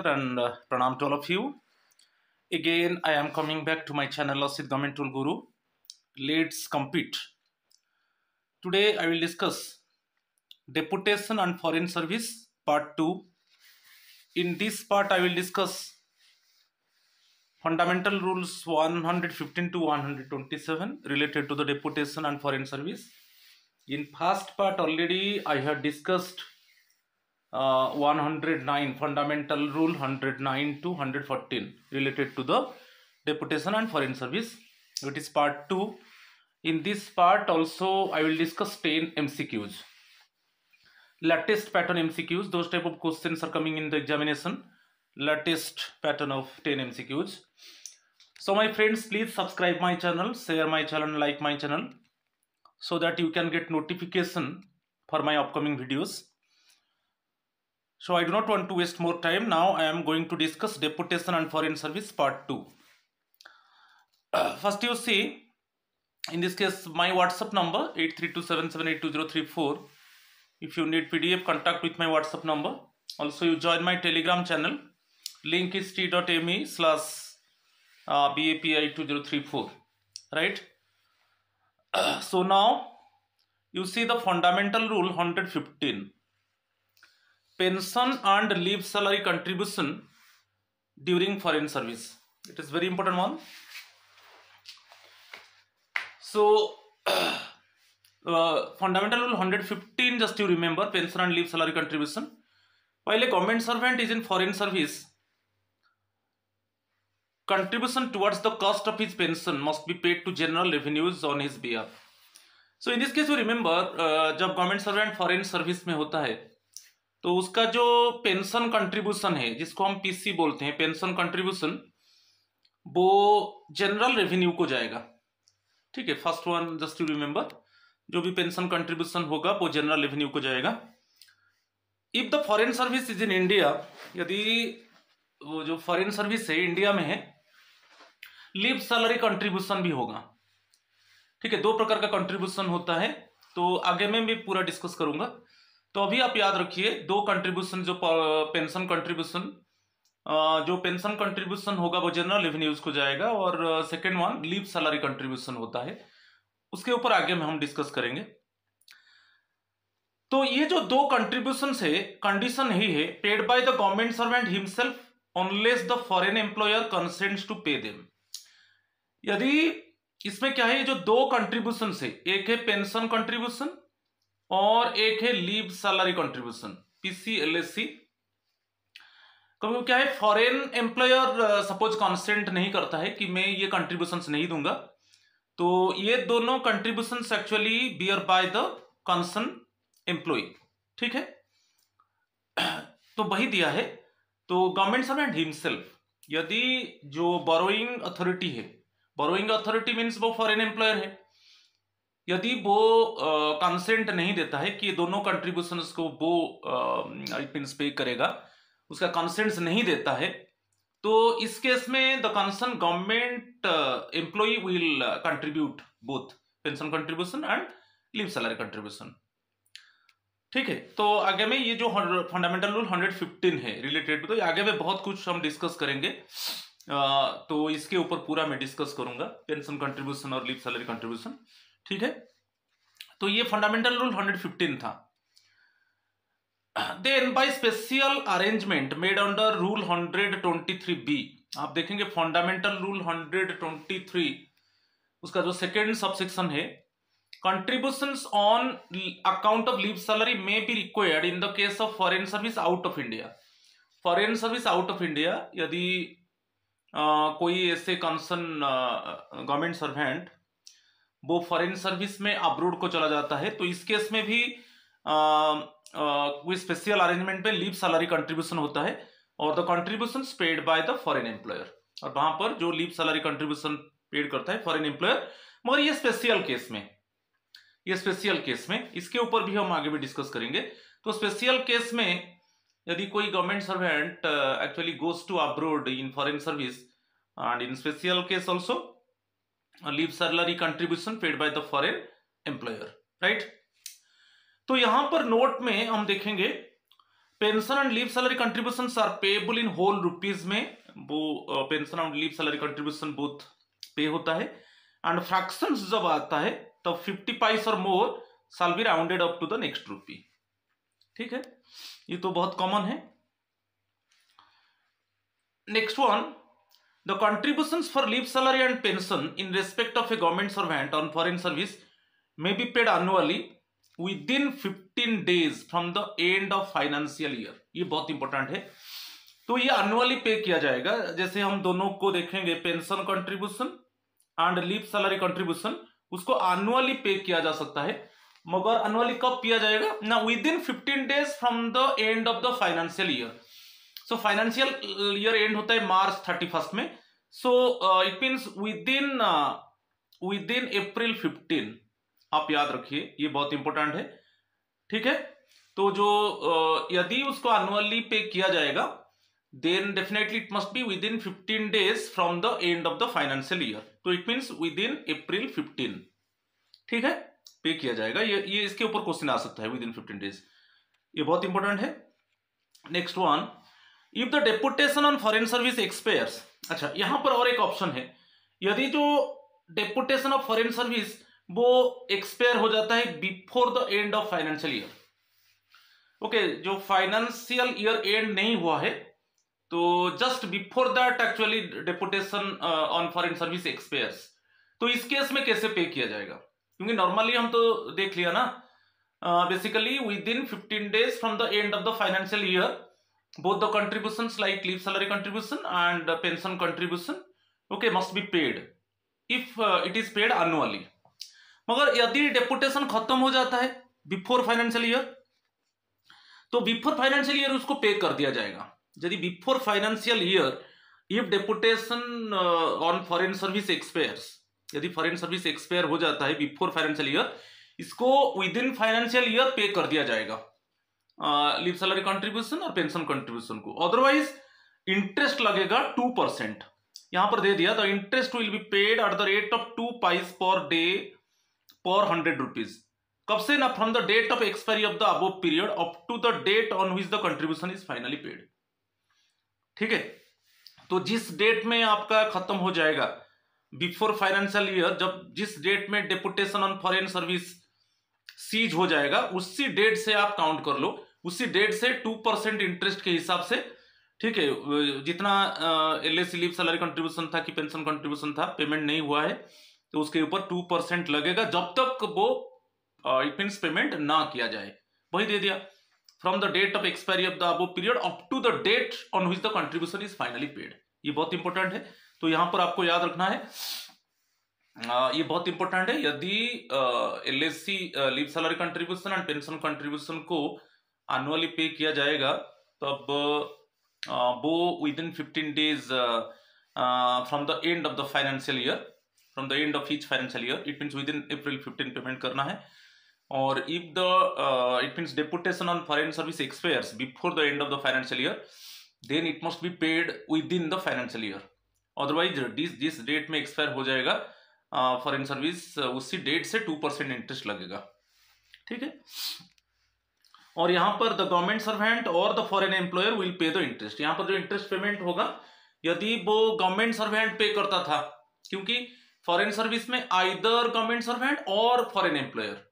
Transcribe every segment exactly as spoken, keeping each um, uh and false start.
and uh, pranam to all of you. Again, I am coming back to my channel Asit Government Tool Guru. Let's compete. Today, I will discuss Deputation and Foreign Service Part two. In this part, I will discuss Fundamental Rules one fifteen to one twenty-seven related to the Deputation and Foreign Service. In past part, already I had discussed Uh, one hundred nine fundamental rule one hundred nine to one hundred fourteen related to the deputation and foreign service. It is part two. In this part also I will discuss ten M C Qs, latest pattern M C Qs. Those type of questions are coming in the examination, latest pattern of ten M C Qs. So my friends, please subscribe my channel, share my channel, like my channel, so that you can get notification for my upcoming videos. So I do not want to waste more time. Now I am going to discuss Deputation and Foreign Service Part two. Uh, first you see, in this case my WhatsApp number eight three two seven seven eight two zero three four. If you need P D F, contact with my WhatsApp number. Also you join my Telegram channel. Link is t.me slash B A P I two zero three four. Right? Uh, so now you see the fundamental rule one hundred fifteen. Pension and leave salary contribution during foreign service. It is very important one. So uh, fundamental rule one hundred fifteen, just you remember, pension and leave salary contribution. While a government servant is in foreign service, contribution towards the cost of his pension must be paid to general revenues on his behalf. So in this case you remember, uh, जब government servant foreign service में होता है तो उसका जो pension contribution है, जिसको हम पीसी बोलते हैं, पेंशन कंट्रीब्यूशन, वो जनरल रेवेन्यू को जाएगा. ठीक है, first one just to remember, जो भी पेंशन कंट्रीब्यूशन होगा वो जनरल रेवेन्यू को जाएगा. If the foreign service is in India, यदि वो जो फॉरेन सर्विस है इंडिया में है, लीव सैलरी कंट्रीब्यूशन भी होगा. ठीक है, दो प्रकार का कंट्रीब्यूशन होता है, तो आगे में भी पूरा डिस्कस करूंगा. तो अभी आप याद रखिए, दो कंट्रीब्यूशन, जो पेंशन कंट्रीब्यूशन, जो पेंशन कंट्रीब्यूशन होगा वो जनरल रेवेन्यूज को जाएगा, और second one leave salary contribution होता है. उसके ऊपर आगे में हम डिस्कस करेंगे. तो ये जो दो कंट्रीब्यूशन है, कंडीशन ही है, paid by the government servant himself unless the foreign employer consents to pay them. यदि इसमें क्या है, ये जो दो कंट्रीब्यूशन है, एक है पेंशन कंट्रीब्यूशन और एक है लीव सैलरी कंट्रीब्यूशन, पीसीएलएससी. क्योंकि क्या है, फॉरेन एम्प्लॉयर सपोज कंसेंट नहीं करता है कि मैं ये कंट्रीब्यूशंस नहीं दूंगा, तो ये दोनों contributions actually bear by the concern employ. ठीक है, तो वही दिया है. तो गवर्नमेंट सर्वेंट हिमसेल्फ, यदि जो बोरोइंग अथॉरिटी है, बोरोइंग अथॉरिटी मीन्स वो फॉरेन एम्प्लॉयर है, यदि वो कंसेंट uh, नहीं देता है कि ये दोनों कंट्रीब्यूशंस को वो मींस पे करेगा, उसका कंसेंट नहीं देता है, तो इस केस में the concern government employ will contribute both pension contribution and leave salary contribution. ठीक है, तो आगे में ये जो फंडामेंटल रूल one fifteen है रिलेटेड, तो आगे में बहुत कुछ हम डिस्कस करेंगे. uh, तो इसके ऊपर पूरा मैं डिस्कस करूंगा, पेंशन कंट्रीब्यूशन और लीव सैलरी कंट्रीब्यूशन. ठीक है, तो ये फंडामेंटल रूल one fifteen था. Then by special arrangement made under rule one twenty-three B, आप देखेंगे फंडामेंटल रूल one twenty-three, उसका जो सेकेंड सबसेक्शन है, contributions on account of leave salary may be required in the case of foreign service out of India. Foreign service out of India, यदि uh, कोई ऐसे concern government servant वो foreign service में abroad को चला जाता है, तो इस केस में भी कोई स्पेशल अरेंजमेंट में लीव सैलरी कंट्रीब्यूशन होता है, और the contribution paid by the foreign employer, और वहां पर जो लीव सैलरी कंट्रीब्यूशन पेड करता है फॉरेन एम्प्लॉयर. मगर ये स्पेशल केस में, ये स्पेशल केस में, इसके ऊपर भी हम आगे भी डिस्कस करेंगे. तो स्पेशल केस में यदि कोई government servant actually goes to abroad in foreign service, and in special case also leave salary contribution paid by the foreign employer. Right, तो यहां पर नोट में हम देखेंगे pension and leave salary contributions are payable in whole rupees में, वो pension and leave salary contribution both pay होता है। एंड फ्रैक्शंस जब आता है तब फिफ्टी पाइस और more shall be rounded up to the next rupee. ठीक है, ये तो बहुत कॉमन है। Next one, the contributions for leave salary and pension in respect of a government servant on foreign service may be paid annually within fifteen days from the end of financial year। ये बहुत important है। तो ये annually pay किया जाएगा। जैसे हम दोनों को देखेंगे, pension contribution and leave salary contribution, उसको एनुअली पे किया जा सकता है, मगर एनुअली कब किया जाएगा ना, within fifteen days from the end of the financial year. So financial year end होता है मार्च थर्टी फर्स्ट में, so it means within within April fifteen. आप याद रखिए, ये बहुत इंपॉर्टेंट है। ठीक है, तो जो यदि उसको एनुअली पे किया जाएगा then definitely it must be within fifteen days from the end of the financial year, तो it means within April fifteen. ठीक है, पे किया जाएगा। ये ये इसके ऊपर क्वेश्चन आ सकता है, विद इन फिफ्टीन डेज, ये बहुत इंपॉर्टेंट है। Next one, if the deputation on foreign service expires. अच्छा, यहां पर और एक ऑप्शन है, यदि जो डेपुटेशन ऑफ फॉरेन सर्विस वो एक्सपायर हो जाता है before the end of financial year. Okay, जो फाइनेंशियल ईयर एंड नहीं हुआ है, तो just before that actually deputation on foreign service expires. तो इस केस में कैसे पे किया जाएगा, क्योंकि नॉर्मली हम तो देख लिया ना, basically within fifteen days from the end of the financial year both the contributions like leave salary contribution and pension contribution okay must be paid if it is paid annually. मगर यदि deputation खत्म हो जाता है before financial year, तो before financial year उसको pay कर दिया जाएगा। यदि before financial year if deputation on foreign service expires, यदि फॉरेन सर्विस एक्सपायर हो जाता है बिफोर फाइनेंशियल ईयर, इसको within financial year pay कर दिया जाएगा लीव सैलरी कंट्रीब्यूशन और पेंशन कंट्रीब्यूशन को। अदरवाइज इंटरेस्ट लगेगा टू परसेंट, यहां पर दे दिया, तो interest will be paid at the rate of two paise per day per hundred rupees. कब से ना, from the date of expiry of the above period up to the date on which the contribution is finally paid. ठीक है, तो जिस date में आपका खत्म हो जाएगा बिफोर फाइनेंशियल ईयर, जब जिस डेट में deputation on foreign service cease हो जाएगा, उसी डेट से आप काउंट कर लो, उसी डेट से टू परसेंट इंटरेस्ट के हिसाब से। ठीक है, जितना L S C leave salary contribution था कि पेंशन कंट्रीब्यूशन था, पेमेंट नहीं हुआ है, तो उसके ऊपर टू परसेंट लगेगा जब तक वो इट मींस पेमेंट ना किया जाए। वही दे दिया, from the date of expiry of the above period up to the date on which the contribution is finally paid. ये बहुत इंपॉर्टेंट है, तो यहां पर आपको याद रखना है, आ, ये बहुत इंपॉर्टेंट है। यदि L S C leave salary contribution and pension contribution को एनुअली पे किया जाएगा, तब आ, वो within fifteen days from the end of the financial year, from the end of each financial year, it means within April fifteen payment करना है। और if the it means deputation on foreign service expires before the end of the financial year, then it must be paid with in the financial year. Otherwise जिस जिस date में expire हो जाएगा foreign uh, service, uh, उसी date से two percent interest लगेगा। ठीक है, और यहां पर द गवर्नमेंट सर्वेंट और the foreign employer will pay the interest. यहां पर जो इंटरेस्ट पेमेंट होगा, यदि वो गवर्नमेंट सर्वेंट पे करता था, क्योंकि फॉरेन सर्विस में आइदर गवर्नमेंट सर्वेंट और foreign employer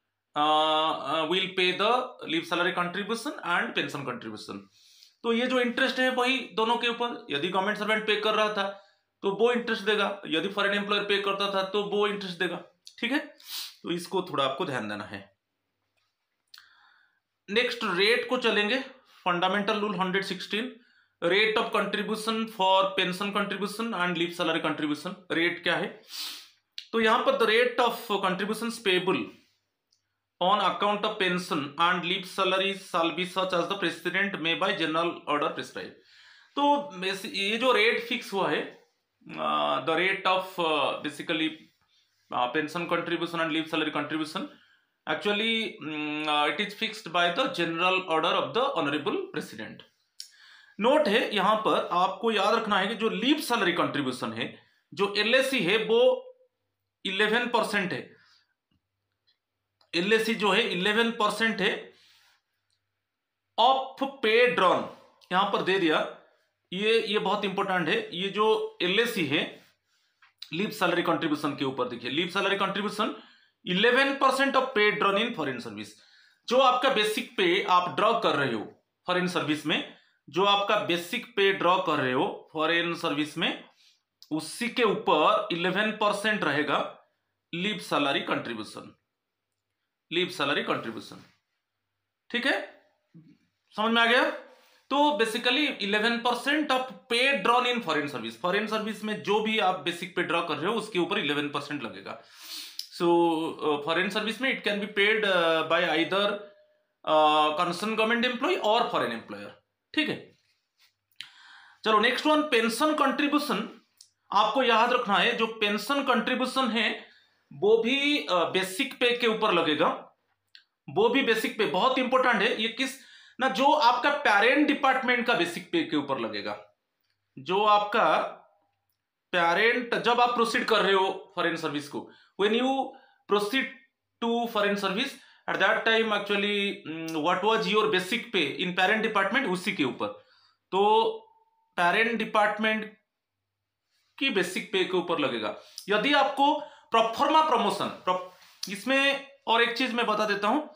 will pay the leave salary contribution and pension contribution. तो ये जो इंटरेस्ट है वही दोनों के ऊपर, यदि गवर्नमेंट सर्वेंट पे कर रहा था तो वो इंटरेस्ट देगा, यदि फॉरेन एम्प्लॉयर पे करता था तो वो इंटरेस्ट देगा। ठीक है, तो इसको थोड़ा आपको ध्यान देना है। नेक्स्ट रेट को चलेंगे, fundamental rule hundred sixteen, rate of contribution for pension contribution and leave salary contribution. Rate क्या है, तो यहां पर the rate of contribution payable on account of pension and leave salary shall be such as the president may by general order prescribe. तो ये जो rate fix हुआ है, the rate of basically pension contribution and leave salary contribution, actually uh, it is fixed by the general order of the honorable president। Note है यहां पर आपको याद रखना है कि जो लीव सैलरी कंट्रीब्यूशन है, जो एलएसी है, वो इलेवन परसेंट है। एलएसी जो है इलेवन परसेंट है ऑफ पे ड्रॉन यहां पर दे दिया, ये ये बहुत इंपॉर्टेंट है। ये जो एलएसी है लीव सैलरी कंट्रीब्यूशन के ऊपर देखिए, leave salary contribution eleven percent of pay drawn in foreign service. जो आपका बेसिक पे आप ड्रॉ कर रहे हो फॉरेन सर्विस में, जो आपका बेसिक पे ड्रॉ कर रहे हो फॉरेन सर्विस में, उसी के ऊपर इलेवन परसेंट रहेगा leave salary contribution, leave salary contribution. ठीक है, समझ में आ गया? तो basically eleven percent of pay drawn in foreign service, foreign service में जो भी आप बेसिक पे ड्रॉ कर रहे हो उसके ऊपर इलेवन परसेंट लगेगा। सो फॉरेन सर्विस में it can be paid by either concern government employ और फॉरेन एम्प्लॉयर। ठीक है, चलो नेक्स्ट वन, पेंशन कंट्रीब्यूशन। आपको याद रखना है जो पेंशन कंट्रीब्यूशन है वो भी बेसिक पे के ऊपर लगेगा, वो भी बेसिक पे, बहुत इंपॉर्टेंट है ये। किस ना, जो आपका पेरेंट डिपार्टमेंट का बेसिक पे के ऊपर लगेगा, जो आपका पेरेंट, जब आप प्रोसीड कर रहे हो फॉरेन सर्विस को, when you proceed to foreign service at that time actually what was your basic pay in parent department, उसी के ऊपर। तो पेरेंट डिपार्टमेंट की बेसिक पे के ऊपर लगेगा। यदि आपको प्रोफॉर्मा प्रमोशन, इसमें और एक चीज मैं बता देता हूं,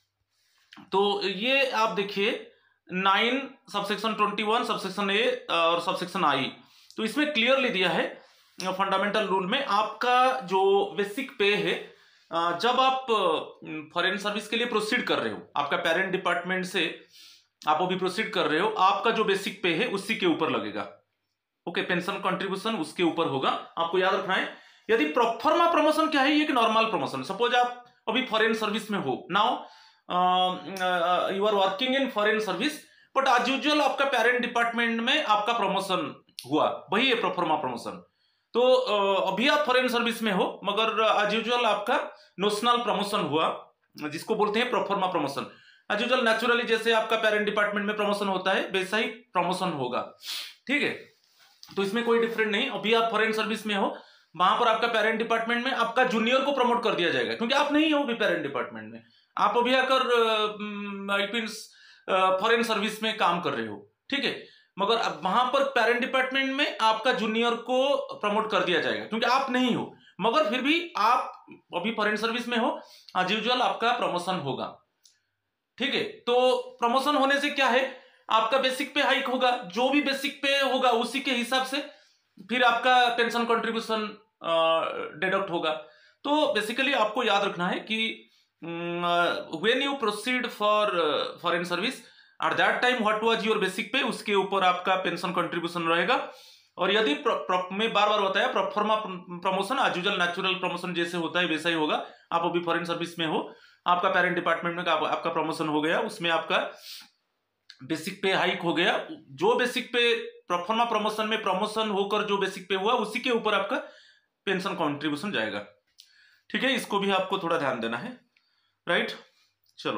तो ये आप देखिए nine subsection twenty one subsection A और सबसेक्शन आई, तो इसमें क्लियरली दिया है फंडामेंटल रूल में, आपका जो बेसिक पे है जब आप फॉरेन सर्विस के लिए प्रोसीड कर रहे हो, आपका पेरेंट डिपार्टमेंट से आप अभी प्रोसीड कर रहे हो, आपका जो बेसिक पे है उसी के ऊपर लगेगा। ओके, पेंशन कंट्रीब्यूशन उसके ऊपर होगा, आपको याद रखना है। यदि प्रोफॉर्मा प्रमोशन क्या है, ये एक नॉर्मल प्रमोशन। सपोज आप अभी फॉरेन सर्विस में हो, now you are working in foreign service, but as usual आपका पेरेंट डिपार्टमेंट में आपका प्रमोशन हुआ, वही है प्रोफॉर्मा प्रमोशन। तो uh, अभी आप फॉरेन सर्विस में हो, मगर एज यूजुअल आपका नोशनल प्रमोशन हुआ, जिसको बोलते हैं proforma promotion. As usual naturally जैसे आपका पेरेंट डिपार्टमेंट में प्रमोशन होता है वैसा ही प्रमोशन होगा। ठीक है, तो इसमें कोई डिफरेंट नहीं। अभी आप फॉरेन सर्विस में हो, वहां पर आपका पेरेंट डिपार्टमेंट में आपका जूनियर को प्रमोट कर दिया जाएगा, क्योंकि आप नहीं हो अभी पेरेंट डिपार्टमेंट में, आप अभी आकर इट मींस फॉरेन सर्विस में काम कर रहे हो। ठीक है, मगर अब वहां पर पेरेंट डिपार्टमेंट में आपका जूनियर को प्रमोट कर दिया जाएगा, क्योंकि आप नहीं हो, मगर फिर भी आप अभी फॉरेन सर्विस में हो, एज यूजुअल आपका प्रमोशन होगा। ठीक है, तो प्रमोशन होने से क्या है, आपका बेसिक पे हाइक होगा, जो भी बेसिक पे होगा उसी के हिसाब से फिर आपका पेंशन कंट्रीब्यूशन डिडक्ट होगा। तो बेसिकली आपको याद रखना है कि when you proceed for foreign service at that time what was your basic pay, उसके ऊपर आपका पेंशन कंट्रीब्यूशन रहेगा। और यदि मैं बार बार बताया proforma promotion as usual natural promotion जैसे होता है वैसा ही होगा। आप अभी फॉरेन सर्विस में हो, आपका पेरेंट डिपार्टमेंट में आप, आपका प्रमोशन हो गया, उसमें आपका बेसिक पे हाइक हो गया, जो बेसिक पे प्रोफॉर्मा प्रमोशन में प्रमोशन होकर जो बेसिक पे हुआ उसी के ऊपर आपका पेंशन कंट्रीब्यूशन जाएगा। ठीक है, इसको भी आपको थोड़ा ध्यान देना है, राइट। चलो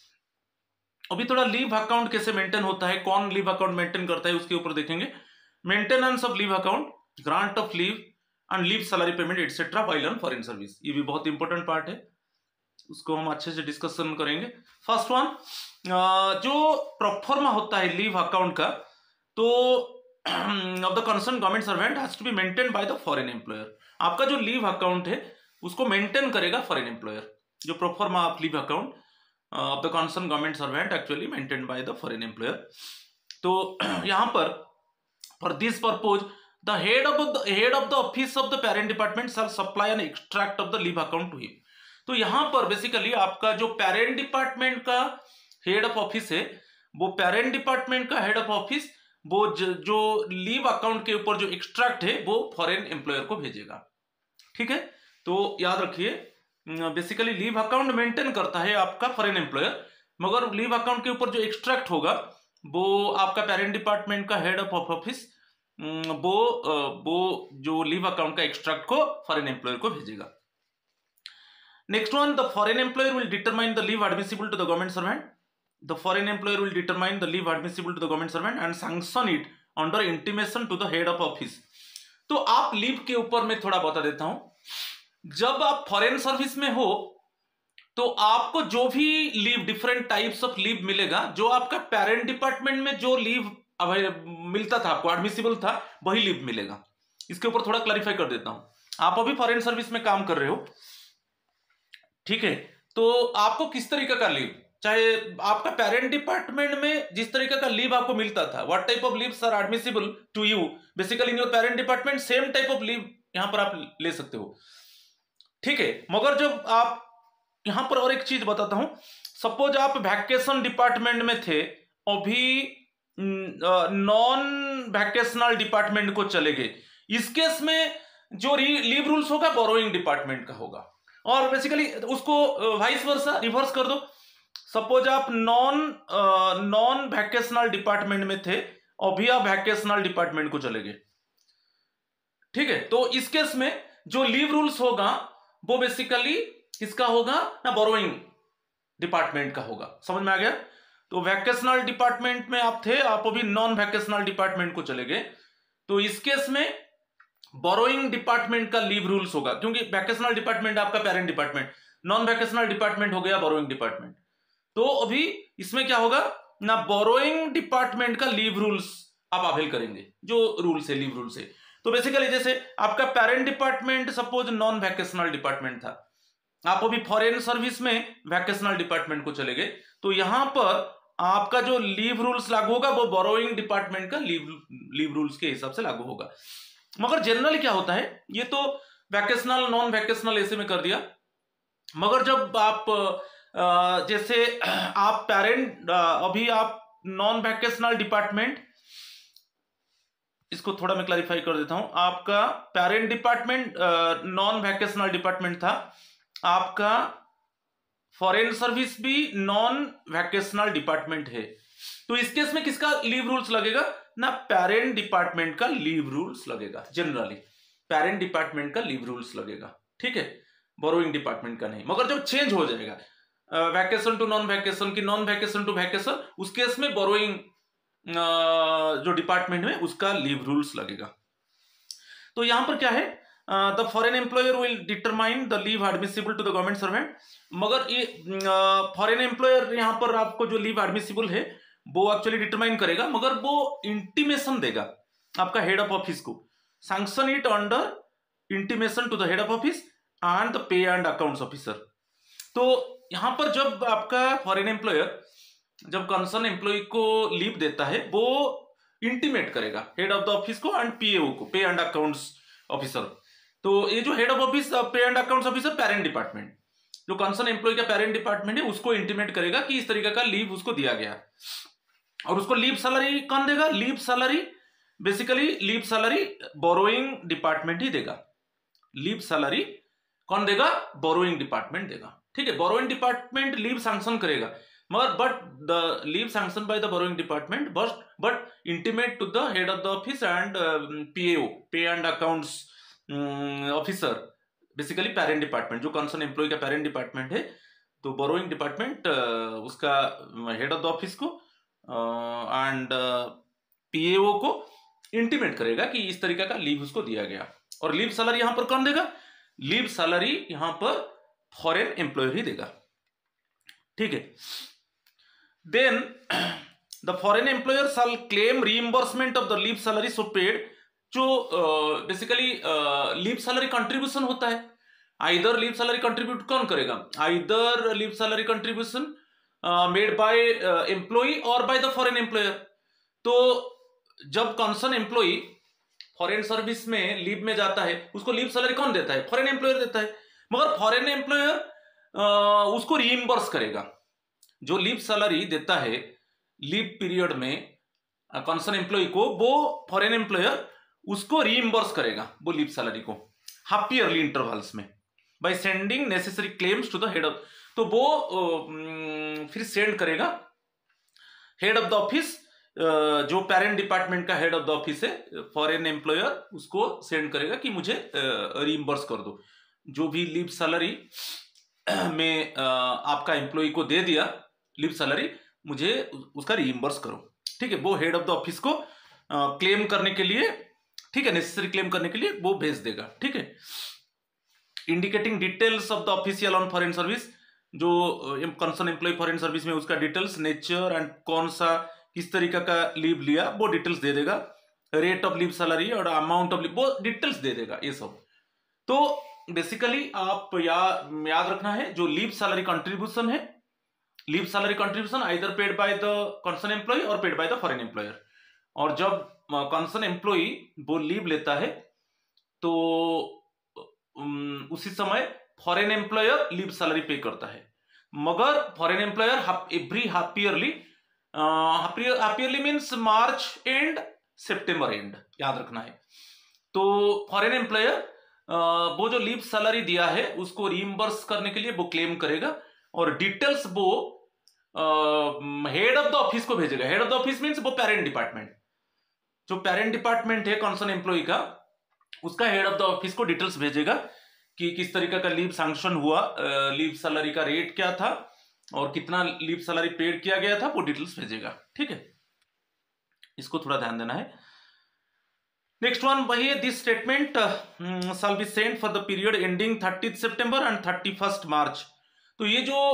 अभी थोड़ा लीव अकाउंट कैसे मेंटेन होता है, कौन लीव अकाउंट मेंटेन करता है उसके ऊपर देखेंगे। Maintenance of leave account, grant of leave and leave salary payment etcetera while on foreign service, ये भी बहुत इंपॉर्टेंट पार्ट है, उसको हम अच्छे से डिस्कशन करेंगे। फर्स्ट वन, जो प्रोफॉर्मा होता है लीव अकाउंट का, तो of the concern government servant has to be maintain by the foreign employer. आपका जो लीव अकाउंट है उसको मेंटेन करेगा फॉरेन एम्प्लॉयर। जो proforma of leave account of the concern government servant actually maintain by the foreign employer. तो यहाँ पर for this purpose the head of the head of the office of the parent department shall supply an extract of the leave account to him. तो यहाँ पर basically आपका जो parent department का head of office है, वो parent department का head of office वो जो लीव अकाउंट के ऊपर जो एक्सट्रैक्ट है वो फॉरेन एम्प्लॉयर को भेजेगा। ठीक है, तो याद रखिए बेसिकली लीव अकाउंट मेंटेन करता है आपका फॉरेन एम्प्लॉयर, मगर लीव अकाउंट के ऊपर जो एक्सट्रैक्ट होगा वो आपका पेरेंट डिपार्टमेंट का हेड ऑफ ऑफिस वो वो जो लीव अकाउंट का एक्सट्रैक्ट को फॉरेन एम्प्लॉयर को भेजेगा। Next one, the foreign employer will determine the leave admissible to the government servant. The foreign employer will determine the leave admissible to the government servant and sanction it under intimation to the head of office. तो आप leave के ऊपर मैं थोड़ा बता देता हूं। जब आप फॉरेन सर्विस में हो तो आपको जो भी leave, different types of leave मिलेगा, जो आपका पेरेंट डिपार्टमेंट में जो लीव मिलता था आपको, एडमिसिबल था, वही लीव मिलेगा। इसके ऊपर थोड़ा क्लैरिफाई कर देता हूं। आप अभी फॉरेन सर्विस में काम कर रहे हो, ठीक है, तो आपको किस तरीके का लीव, चाहे आपका पेरेंट डिपार्टमेंट में जिस तरीके का लीव आपको मिलता था, what type of leaves are admissible to you basically in your parent department, same type of leave यहां पर आप ले सकते हो, ठीक है। मगर जब आप यहां पर और एक चीज बताता हूं, सपोज आप वैकेशन डिपार्टमेंट में थे, अभी नॉन वैकेशनल डिपार्टमेंट को चले गए, इस केस में जो लीव रूल्स होगा बोरोइंग डिपार्टमेंट का होगा, और बेसिकली उसको वाइस वर्सा रिवर्स कर दो। सपोज आप नॉन नॉन वैकेशनल डिपार्टमेंट में थे, अभी आप वैकेशनल डिपार्टमेंट को चले गए, ठीक है, तो इस केस में जो लीव रूल्स होगा वो बेसिकली किसका होगा ना, बोरोइंग डिपार्टमेंट का होगा। समझ में आ गया? तो वैकेशनल डिपार्टमेंट में आप थे, आप अभी नॉन वैकेशनल डिपार्टमेंट को चले गए, तो इस केस में बोरोइंग डिपार्टमेंट का लीव रूल्स होगा, क्योंकि वैकेशनल डिपार्टमेंट आपका parent department, non vacational department हो गया बोरोइंग डिपार्टमेंट। तो अभी इसमें क्या होगा ना, बोरोइंग डिपार्टमेंट का लीव रूल्स आप अवेल करेंगे, जो रूल्स है, लीव रूल्स है। तो बेसिकली जैसे आपका parent department suppose non vacational department था, आप अभी फॉरेन सर्विस में वैकेशनल डिपार्टमेंट को चले गए, तो यहां पर आपका जो लीव रूल्स लागू होगा वो बोरोइंग डिपार्टमेंट का लीव लीव रूल्स के हिसाब से लागू होगा। मगर जनरली क्या होता है, ये तो वैकेशनल नॉन वैकेशनल ऐसे में कर दिया, मगर जब आप जैसे आप पेरेंट, अभी आप नॉन वैकेशनल डिपार्टमेंट, इसको थोड़ा मैं क्लैरिफाई कर देता हूं, आपका parent department non vacational department था, आपका फॉरेन सर्विस भी नॉन वैकेशनल डिपार्टमेंट है, तो इस केस में किसका लीव रूल्स लगेगा ना, पेरेंट डिपार्टमेंट का लीव रूल्स लगेगा। जनरली पेरेंट डिपार्टमेंट का लीव रूल्स लगेगा, ठीक है, बोरोइंग डिपार्टमेंट का नहीं। मगर जब चेंज हो जाएगा वैकेशन टू नॉन वैकेशन की नॉन वैकेशन टू वैकेशन, उस केस में बोरोइंग जो डिपार्टमेंट में उसका लीव रूल्स लगेगा। तो यहां पर क्या है, the foreign employer will determine the leave admissible to the government servant. मगर ये फॉरेन एम्प्लॉयर यहां पर आपको जो लीव एडमिसिबल है वो एक्चुअली डिटरमाइन करेगा, मगर वो इंटीमेशन देगा आपका हेड ऑफ ऑफिस को, sanction it under intimation to the head of office and the pay and accounts officer. तो यहां पर जब आपका फॉरेन एम्प्लॉयर जब कंसर्न एम्प्लॉय को लीव देता है, वो इंटीमेट करेगा हेड ऑफ द ऑफिस को एंड पीएओ को, पे एंड अकाउंट्स ऑफिसर। तो ये जो head of office pay and accounts officer parent department, जो कंसर्न एम्प्लॉय का पेरेंट डिपार्टमेंट है, उसको इंटीमेट करेगा कि इस तरीके का लीव उसको दिया गया, और उसको लीव सैलरी कौन देगा, leave salary basically leave salary borrowing department ही देगा। लीव सैलरी कौन देगा, बोरोइंग डिपार्टमेंट देगा, ठीक है। बोरोइंग डिपार्टमेंट लीव सैंक्शन करेगा, मगर but the leave sanction by the borrowing department but but intimate to the head of the office and PAO, pay and accounts officer, basically parent department, जो concern employ का parent department है। तो borrowing department uh, उसका head of the office को and PAO को intimate करेगा कि इस तरीके का लीव उसको दिया गया, और लीव सैलरी यहां पर कौन देगा, लीव सैलरी यहां पर फॉरेन एम्प्लॉयर ही देगा, ठीक है। Then the foreign employer shall claim reimbursement of the leave salary so paid. जो बेसिकली लीव सैलरी कंट्रीब्यूशन होता है, आइदर लीव सैलरी कंट्रीब्यूट कौन करेगा, either leave salary contribution made by employ और बाय द फॉरेन एम्प्लॉयर। तो जब concern employ foreign service में leave में जाता है, उसको लीव सैलरी कौन देता है, फॉरेन एम्प्लॉयर देता है, मगर फॉरेन एम्प्लॉयर उसको रीइंबर्स करेगा। जो लीव सैलरी देता है लीव पीरियड में कंसर्न एम्प्लॉय को, वो फॉरेन एम्प्लॉयर उसको रीइंबर्स करेगा वो लीव सैलरी को हाफ ईयरली इंटरवल्स में, by sending necessary claims to the head of. तो वो फिर सेंड करेगा हेड ऑफ द ऑफिस, जो पेरेंट डिपार्टमेंट का हेड ऑफ द ऑफिस है, फॉरेन एम्प्लॉयर उसको सेंड करेगा कि मुझे रीइंबर्स कर दो, जो भी लीव सैलरी में आपका एम्प्लॉय को दे दिया लीव सैलरी, मुझे उसका रीइंबर्स करो, ठीक है। वो हेड ऑफ द ऑफिस को क्लेम करने के लिए, ठीक है, नेसेसरी क्लेम करने के लिए वो भेज देगा, ठीक है। Indicating details of the official on foreign service, जो कंसर्न एम्प्लॉय फॉरेन सर्विस में उसका डिटेल्स, नेचर एंड कौन सा किस तरीका का लीव लिया वो डिटेल्स दे देगा, रेट ऑफ लीव सैलरी और अमाउंट ऑफ लीव वो डिटेल्स दे देगा ये सब। तो बेसिकली आप या, याद रखना है जो लीव सैलरी कंट्रीब्यूशन है, leave salary contribution either paid by the concern employ और paid by the foreign employer. और जब कंसर्न एम्प्लॉय वो लीव लेता है तो उसी समय फॉरेन एम्प्लॉयर लीव सैलरी पे करता है, मगर foreign employer every half yearly, half yearly means March and September end, याद रखना है। तो फॉरेन एम्प्लॉयर वो जो लीव सैलरी दिया है उसको रीइंबर्स करने के लिए वो क्लेम करेगा और डिटेल्स वो हेड ऑफ द ऑफिस को भेजेगा। Head of the office means वो पेरेंट डिपार्टमेंट, जो पेरेंट डिपार्टमेंट है कंसर्न एम्प्लॉय का, उसका हेड ऑफ द ऑफिस को डिटेल्स भेजेगा कि किस तरीके का लीव सैंक्शन हुआ, लीव सैलरी का रेट क्या था और कितना लीव सैलरी पेड किया गया था, वो डिटेल्स भेजेगा। ठीक है, इसको थोड़ा ध्यान देना है। नेक्स्ट वन वही है, this statement shall be sent for the period ending thirtieth September and thirty first March. तो ये जो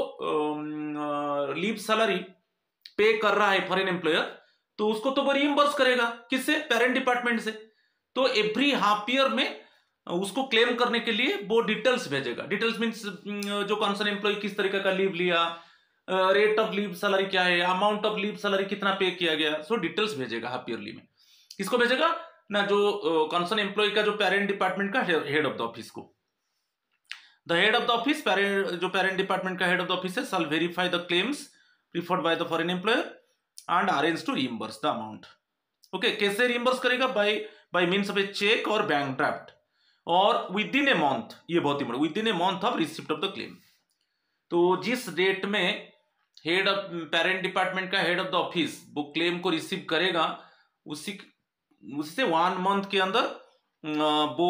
लीव सैलरी पे कर रहा है फॉरेन एम्प्लॉयर, तो उसको तो वो रीइंबर्स करेगा किससे, पेरेंट डिपार्टमेंट से। तो एवरी हाफ ईयर में उसको क्लेम करने के लिए वो डिटेल्स भेजेगा। डिटेल्स मीन्स जो कंसर्न एम्प्लॉय किस तरीके का लीव लिया, रेट ऑफ लीव सैलरी क्या है, अमाउंट ऑफ लीव सैलरी कितना पे किया गया, सो डिटेल्स भेजेगा हाफ ईयरली में। किसको भेजेगा ना, जो कंसर्न एम्प्लॉय का जो पेरेंट डिपार्टमेंट का हेड ऑफ द ऑफिस को। The head of the office, जो पेरेंट डिपार्टमेंट का हेड ऑफ द ऑफिस है, shall verify the claims preferred by the foreign employer and arrange to reimburse the amount. Okay, कैसे reimburse करेगा, by by means of a cheque और bank draft और within a month, ये बहुत important, within a month of receipt of the claim. तो जिस date में head of parent department का हेड ऑफ द ऑफिस वो claim को रिसीव करेगा, उसी उससे वन मंथ के अंदर वो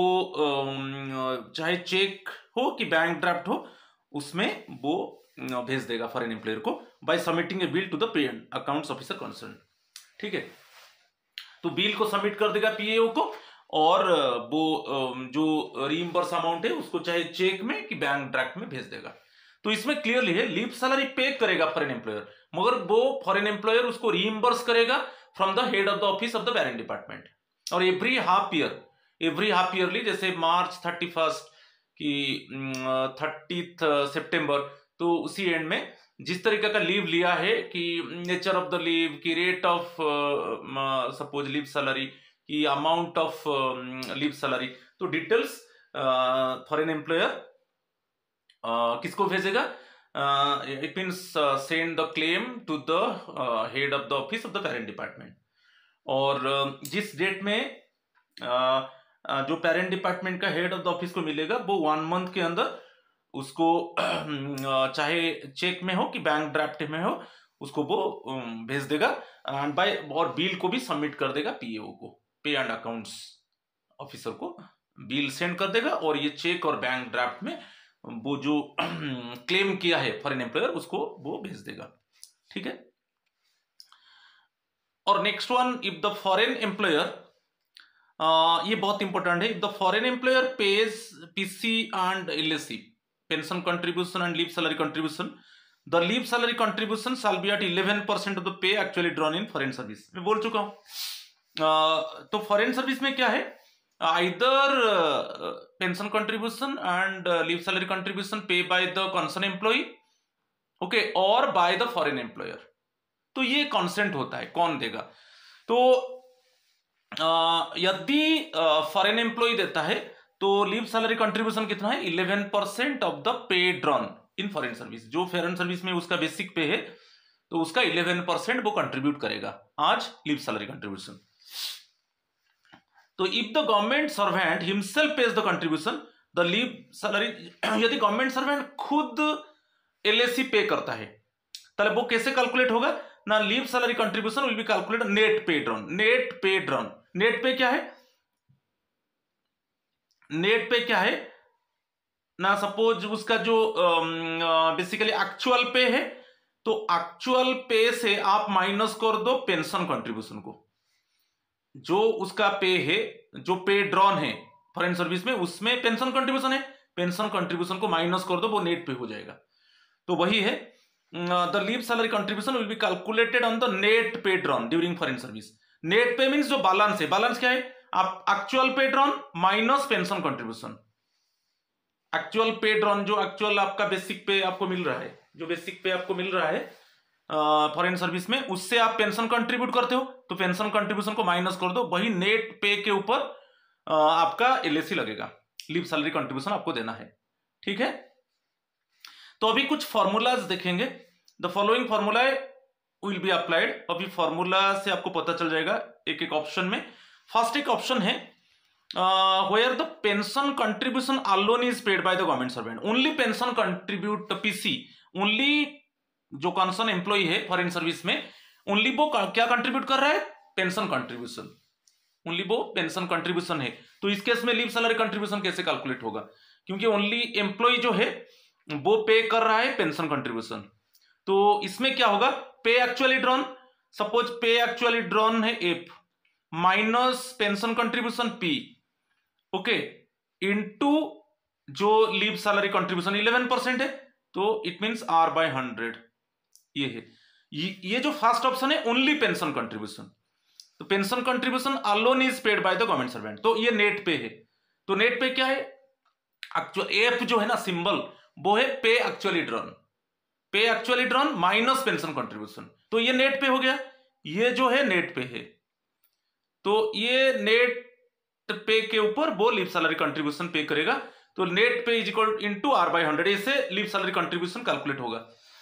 चाहे चेक हो कि बैंक ड्राफ्ट हो, उसमें वो भेज देगा फॉरेन एम्प्लॉयर को by submitting a bill to the pay accounts officer concern. ठीक है, तो बिल को सबमिट कर देगा पीएओ को और वो जो रीइंबर्स अमाउंट है उसको चाहे चेक में कि बैंक ड्राफ्ट में भेज देगा। तो इसमें क्लियरली है लीव सैलरी पे करेगा फॉरेन एम्प्लॉयर, मगर वो फॉरेन एम्प्लॉयर उसको रीइंबर्स करेगा from the head of the office of the parent department. और every half year, every half yearly, जैसे मार्च थर्टी फर्स्ट की थर्टीथ सितंबर, तो उसी एंड में जिस तरीके का लीव लिया है कि नेचर ऑफ द लीव, की rate of suppose leave salary, की अमाउंट ऑफ लीव सैलरी, तो डिटेल्स फॉरेन एम्प्लॉयर किसको भेजेगा, it means send the claim to the head of the office of the parent department. और uh, जिस date में uh, uh, जो parent department का head of the office को मिलेगा वो वन मंथ के अंदर उसको uh, चाहे चेक में हो कि बैंक ड्राफ्ट में हो, उसको वो um, भेज देगा एंड बाय, और बिल को भी सबमिट कर देगा पीएओ को, पे एंड अकाउंट्स ऑफिसर को बिल सेंड कर देगा और ये चेक और बैंक ड्राफ्ट में वो जो क्लेम किया है फॉरेन एम्प्लॉयर उसको वो भेज देगा। ठीक है, और next one, if the foreign employer, ये बहुत इंपॉर्टेंट है, if the foreign employer pays PC and LSC, pension contribution and leave salary contribution, the leave salary contribution shall be at eleven percent of the pay actually drawn in foreign service. मैं बोल चुका हूं, uh, तो foreign service में क्या है, either uh, pension contribution and uh, leave salary contribution paid by the concerned employee, okay, or by the foreign employer। तो ये consent होता है, कौन देगा, तो uh, यदि फॉरेन uh, एम्प्लॉय देता है तो लीव सैलरी कंट्रीब्यूशन कितना है, eleven percent of the pay drawn in foreign service. जो फॉरेन सर्विस में उसका बेसिक पे है तो उसका इलेवन परसेंट वो कंट्रीब्यूट करेगा आज लीव सैलरी कंट्रीब्यूशन। तो if the government servant himself pays the contribution the leave salary, यदि गवर्नमेंट सर्वेंट खुद एलएसी पे करता है तब वो कैसे कैलकुलेट होगा ना, leave salary contribution will be calculate net pay drawn. Net pay drawn, net pay क्या है, नेट पे क्या है ना, सपोज उसका जो बेसिकली एक्चुअल पे है तो एक्चुअल पे से आप माइनस कर दो पेंशन कंट्रीब्यूशन को, जो उसका पे है, जो पे ड्रॉन है फॉरेन सर्विस में उसमें पेंशन कंट्रीब्यूशन है, पेंशन कंट्रीब्यूशन को माइनस कर दो, वो नेट पे हो जाएगा। तो वही है, the leave salary contribution will be calculated on the net pay drawn during foreign service. Net pay means जो बैलेंस है, बैलेंस क्या है, आप actual pay drawn minus pension contribution. Actual pay drawn जो एक्चुअल आपका बेसिक पे आपको मिल रहा है, जो बेसिक पे आपको मिल रहा है फॉरेन सर्विस में, उससे आप पेंशन कंट्रीब्यूट करते हो, तो पेंशन कंट्रीब्यूशन को माइनस कर दो, वही नेट पे के ऊपर आपका एलएसी लगेगा, लीव सैलरी कंट्रीब्यूशन आपको देना है। ठीक है, तो अभी कुछ फॉर्मूलाज देखेंगे। The following formula will be applied. अभी फॉर्मूला से आपको पता चल जाएगा एक एक ऑप्शन में। फर्स्ट एक ऑप्शन है where the pension contribution alone is paid by the government servant, only pension contribute PC, only जो कंसर्न एम्प्लॉय है फॉरेन सर्विस में, ओनली वो क्या कंट्रीब्यूट कर रहा है, पेंशन कंट्रीब्यूशन, ओनली वो पेंशन कंट्रीब्यूशन है। तो इस केस में लीव सैलरी कंट्रीब्यूशन कैसे कैलकुलेट होगा, क्योंकि ओनली एम्प्लॉय जो है वो पे कर रहा है पेंशन कंट्रीब्यूशन। तो इसमें क्या होगा, pay actually drawn, suppose pay actually drawn है F minus pension contribution P, okay, into जो leave salary contribution eleven percent है, तो it means R by hundred. ये है, ये, ये जो फर्स्ट ऑप्शन है ओनली पेंशन कंट्रीब्यूशन, तो pension contribution alone is paid by the government servant, तो ये नेट पे है। तो नेट पे क्या है, एक्चुअल एफ जो है ना सिंबल, वो है pay actually drawn, pay actually drawn minus pension contribution, तो ये नेट पे हो गया, ये जो है नेट पे है, तो ये नेट पे के ऊपर वो लीव सैलरी कंट्रीब्यूशन पे करेगा, तो net pay is equal into R by hundred, इससे लीव सैलरी कंट्रीब्यूशन कैलकुलेट होगा।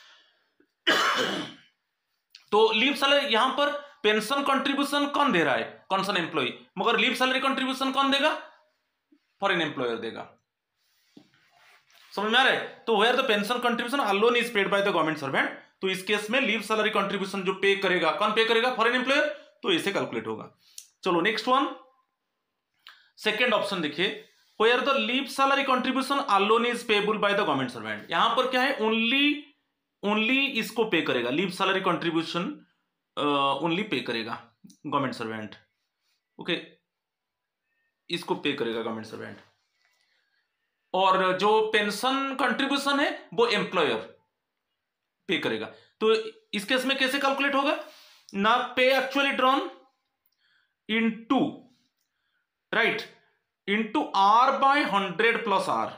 तो लीव सैलरी यहां पर पेंशन कंट्रीब्यूशन कौन दे रहा है, कंसर्न एम्प्लॉय, मगर लीव सैलरी कंट्रीब्यूशन कौन देगा, फॉरेन एम्प्लॉयर देगा। समझ में आ रहा है। तो where the pension contribution alone is paid by the government servant, तो इस केस में लीव सैलरी कंट्रीब्यूशन जो पे करेगा, कौन पे करेगा, फॉरेन एम्प्लॉयर, तो इसे कैलकुलेट होगा। चलो नेक्स्ट वन, सेकेंड ऑप्शन देखिए, where the leave salary contribution alone is payable by the government servant. यहां पर क्या है, ओनली ओनली इसको पे करेगा, लीव सैलरी कंट्रीब्यूशन ओनली पे करेगा गवर्नमेंट सर्वेंट, ओके, इसको पे करेगा गवर्नमेंट सर्वेंट, और जो पेंशन कंट्रीब्यूशन है वो एम्प्लॉयर पे करेगा। तो इस केस में कैसे कैलकुलेट होगा, ना pay actually drawn into right into R by hundred plus R,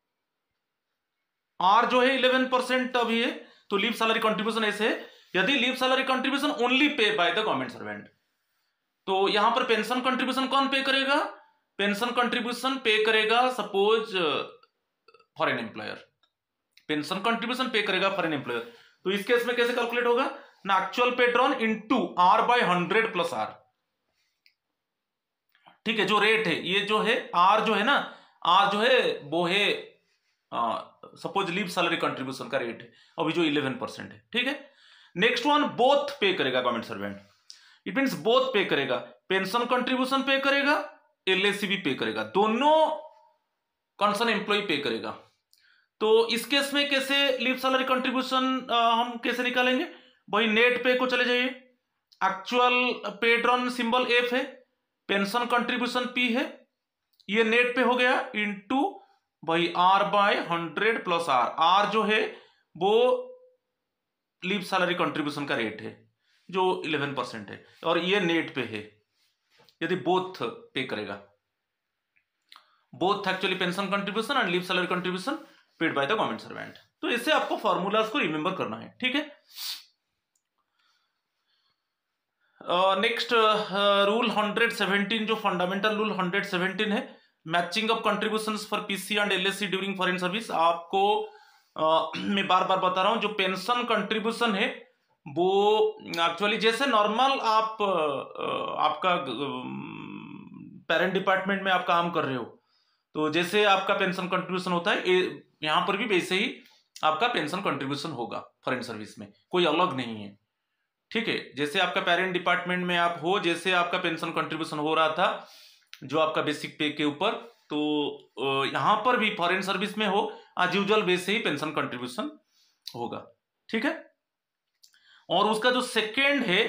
R जो है इलेवन परसेंट अभी है, तो लीव सैलरी कंट्रीब्यूशन ऐसे है, यदि leave salary contribution only pay by the government servant, तो यहां पर पेंशन कंट्रीब्यूशन कौन पे करेगा, पेंशन कंट्रीब्यूशन पे करेगा suppose foreign employer, pension contribution pay करेगा फॉरेन एम्प्लॉयर। तो इस केस में कैसे कैलकुलेट होगा, ना actual pay drawn into R by hundred plus R, ठीक है, जो रेट है ये जो है आर जो है ना, आर जो है वो है सपोज लीव सैलरी कंट्रीब्यूशन का रेट है अभी जो इलेवन परसेंट है, ठीक है। नेक्स्ट वन, बोथ पे करेगा government servant, it means both pay करेगा, पेंशन कंट्रीब्यूशन पे करेगा, एलआईसी भी पे करेगा, दोनों कंसर्न एम्प्लॉय पे करेगा। तो इस केस में कैसे लीव सैलरी कंट्रीब्यूशन हम कैसे निकालेंगे, वही नेट पे को चले जाइए, actual pay drawn symbol F है, पेंशन कंट्रीब्यूशन पी है, ये नेट पे हो गया इनटू भाई R by hundred plus R, R जो है वो लीव सैलरी कंट्रीब्यूशन का रेट है जो इलेवन परसेंट है, और ये नेट पे है यदि बोथ पे करेगा, both actually pension contribution and leave salary contribution paid by the government servant. तो इससे आपको फॉर्मूलाज को रिमेंबर करना है, ठीक है। नेक्स्ट रूल हंड्रेड सेवेंटीन, जो फंडामेंटल रूल हंड्रेड सेवेंटीन है, matching of contributions for PC and LSC during foreign service. आपको uh, मैं बार बार बता रहा हूं, जो पेंशन कंट्रीब्यूशन है वो एक्चुअली जैसे नॉर्मल आप uh, आपका पेरेंट डिपार्टमेंट में आप काम कर रहे हो, तो जैसे आपका पेंशन कंट्रीब्यूशन होता है यहां पर भी वैसे ही आपका पेंशन कंट्रीब्यूशन होगा फॉरेन सर्विस में, कोई अलग नहीं है, ठीक है। जैसे आपका पेरेंट डिपार्टमेंट में आप हो, जैसे आपका पेंशन कंट्रीब्यूशन हो रहा था जो आपका बेसिक पे के ऊपर, तो यहां पर भी फॉरेन सर्विस में हो एज यूजुअल वैसे ही पेंशन कंट्रीब्यूशन होगा, ठीक है। और उसका जो सेकेंड है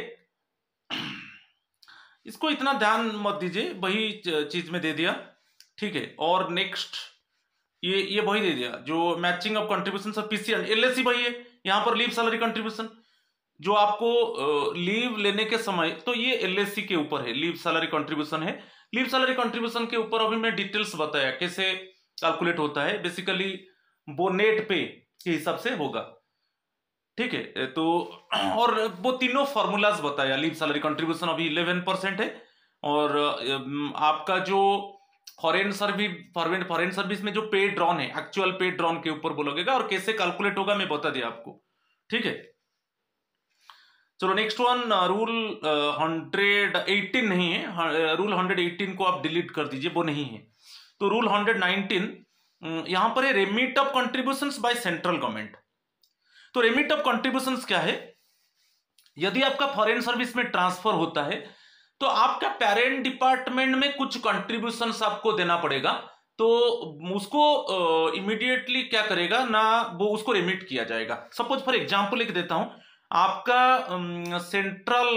इसको इतना ध्यान मत दीजिए, वही चीज में दे दिया, ठीक है। और नेक्स्ट ये ये वही दे दिया जो matching of contribution of PC and LAC वही है। यहाँ पर लीव सैलरी कंट्रीब्यूशन जो आपको लीव लेने के समय, तो ये एलएसी के ऊपर है, लीव सैलरी कंट्रीब्यूशन है। लीव सैलरी कंट्रीब्यूशन के ऊपर अभी मैं डिटेल्स बताया कैसे कैलकुलेट होता है। बेसिकली वो नेट पे के हिसाब से होगा, ठीक है। तो और वो तीनों फॉर्मूलाज बताया। लीव सैलरी कंट्रीब्यूशन अभी इलेवन परसेंट है, और आपका जो foreign service foreign foreign service में जो पे ड्रॉन है, एक्चुअल पे ड्रॉन के ऊपर वो लगेगा, और कैसे कैलकुलेट होगा मैं बता दिया आपको, ठीक है। चलो next one, rule hundred eighteen नहीं है, रूल हंड्रेड एटीन को आप डिलीट कर दीजिए, वो नहीं है। तो रूल हंड्रेड नाइनटीन यहां पर है, remit of contributions by central government. तो रेमिट ऑफ कंट्रीब्यूशंस क्या है? यदि आपका फॉरेन सर्विस में ट्रांसफर होता है तो आपका पेरेंट डिपार्टमेंट में कुछ कंट्रीब्यूशंस आपको देना पड़ेगा, तो उसको इमीडिएटली uh, क्या करेगा ना, वो उसको रेमिट किया जाएगा। सपोज फॉर एग्जांपल लिख देता हूं, आपका central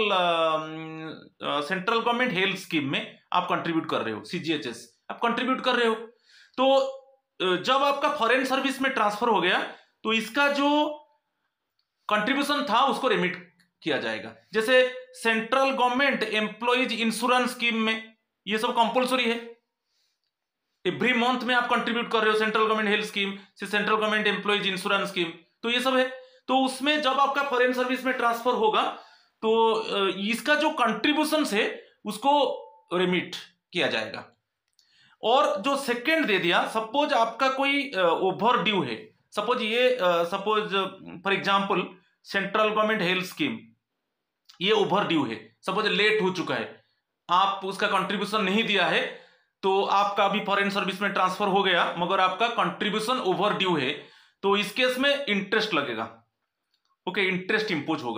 central government health scheme में आप कंट्रीब्यूट कर रहे हो, सीजीएचएस आप कंट्रीब्यूट कर रहे हो, तो uh, जब आपका फॉरेन सर्विस में ट्रांसफर हो गया तो इसका जो कंट्रीब्यूशन था उसको रेमिट किया जाएगा। जैसे central government employees insurance scheme में ये सब कंपलसरी है, एवरी मंथ में आप कंट्रीब्यूट कर रहे हो, सेंट्रल गवर्नमेंट हेल्थ स्कीम से central government employees insurance scheme, तो ये सब है। तो उसमें जब आपका फॉरेन सर्विस में ट्रांसफर होगा तो इसका जो कंट्रीब्यूशन है उसको रेमिट किया जाएगा। और जो सेकेंड दे दिया, सपोज आपका कोई ओवर ड्यू है, सपोज ये suppose for example central government health scheme ये ओवर ड्यू है, सपोज लेट हो चुका है, आप उसका कंट्रीब्यूशन नहीं दिया है, तो आपका अभी फॉरेन सर्विस में ट्रांसफर हो गया मगर आपका कंट्रीब्यूशन ओवर ड्यू है, तो इस केस में इंटरेस्ट लगेगा। ओके, इंटरेस्ट इंपोज होगा।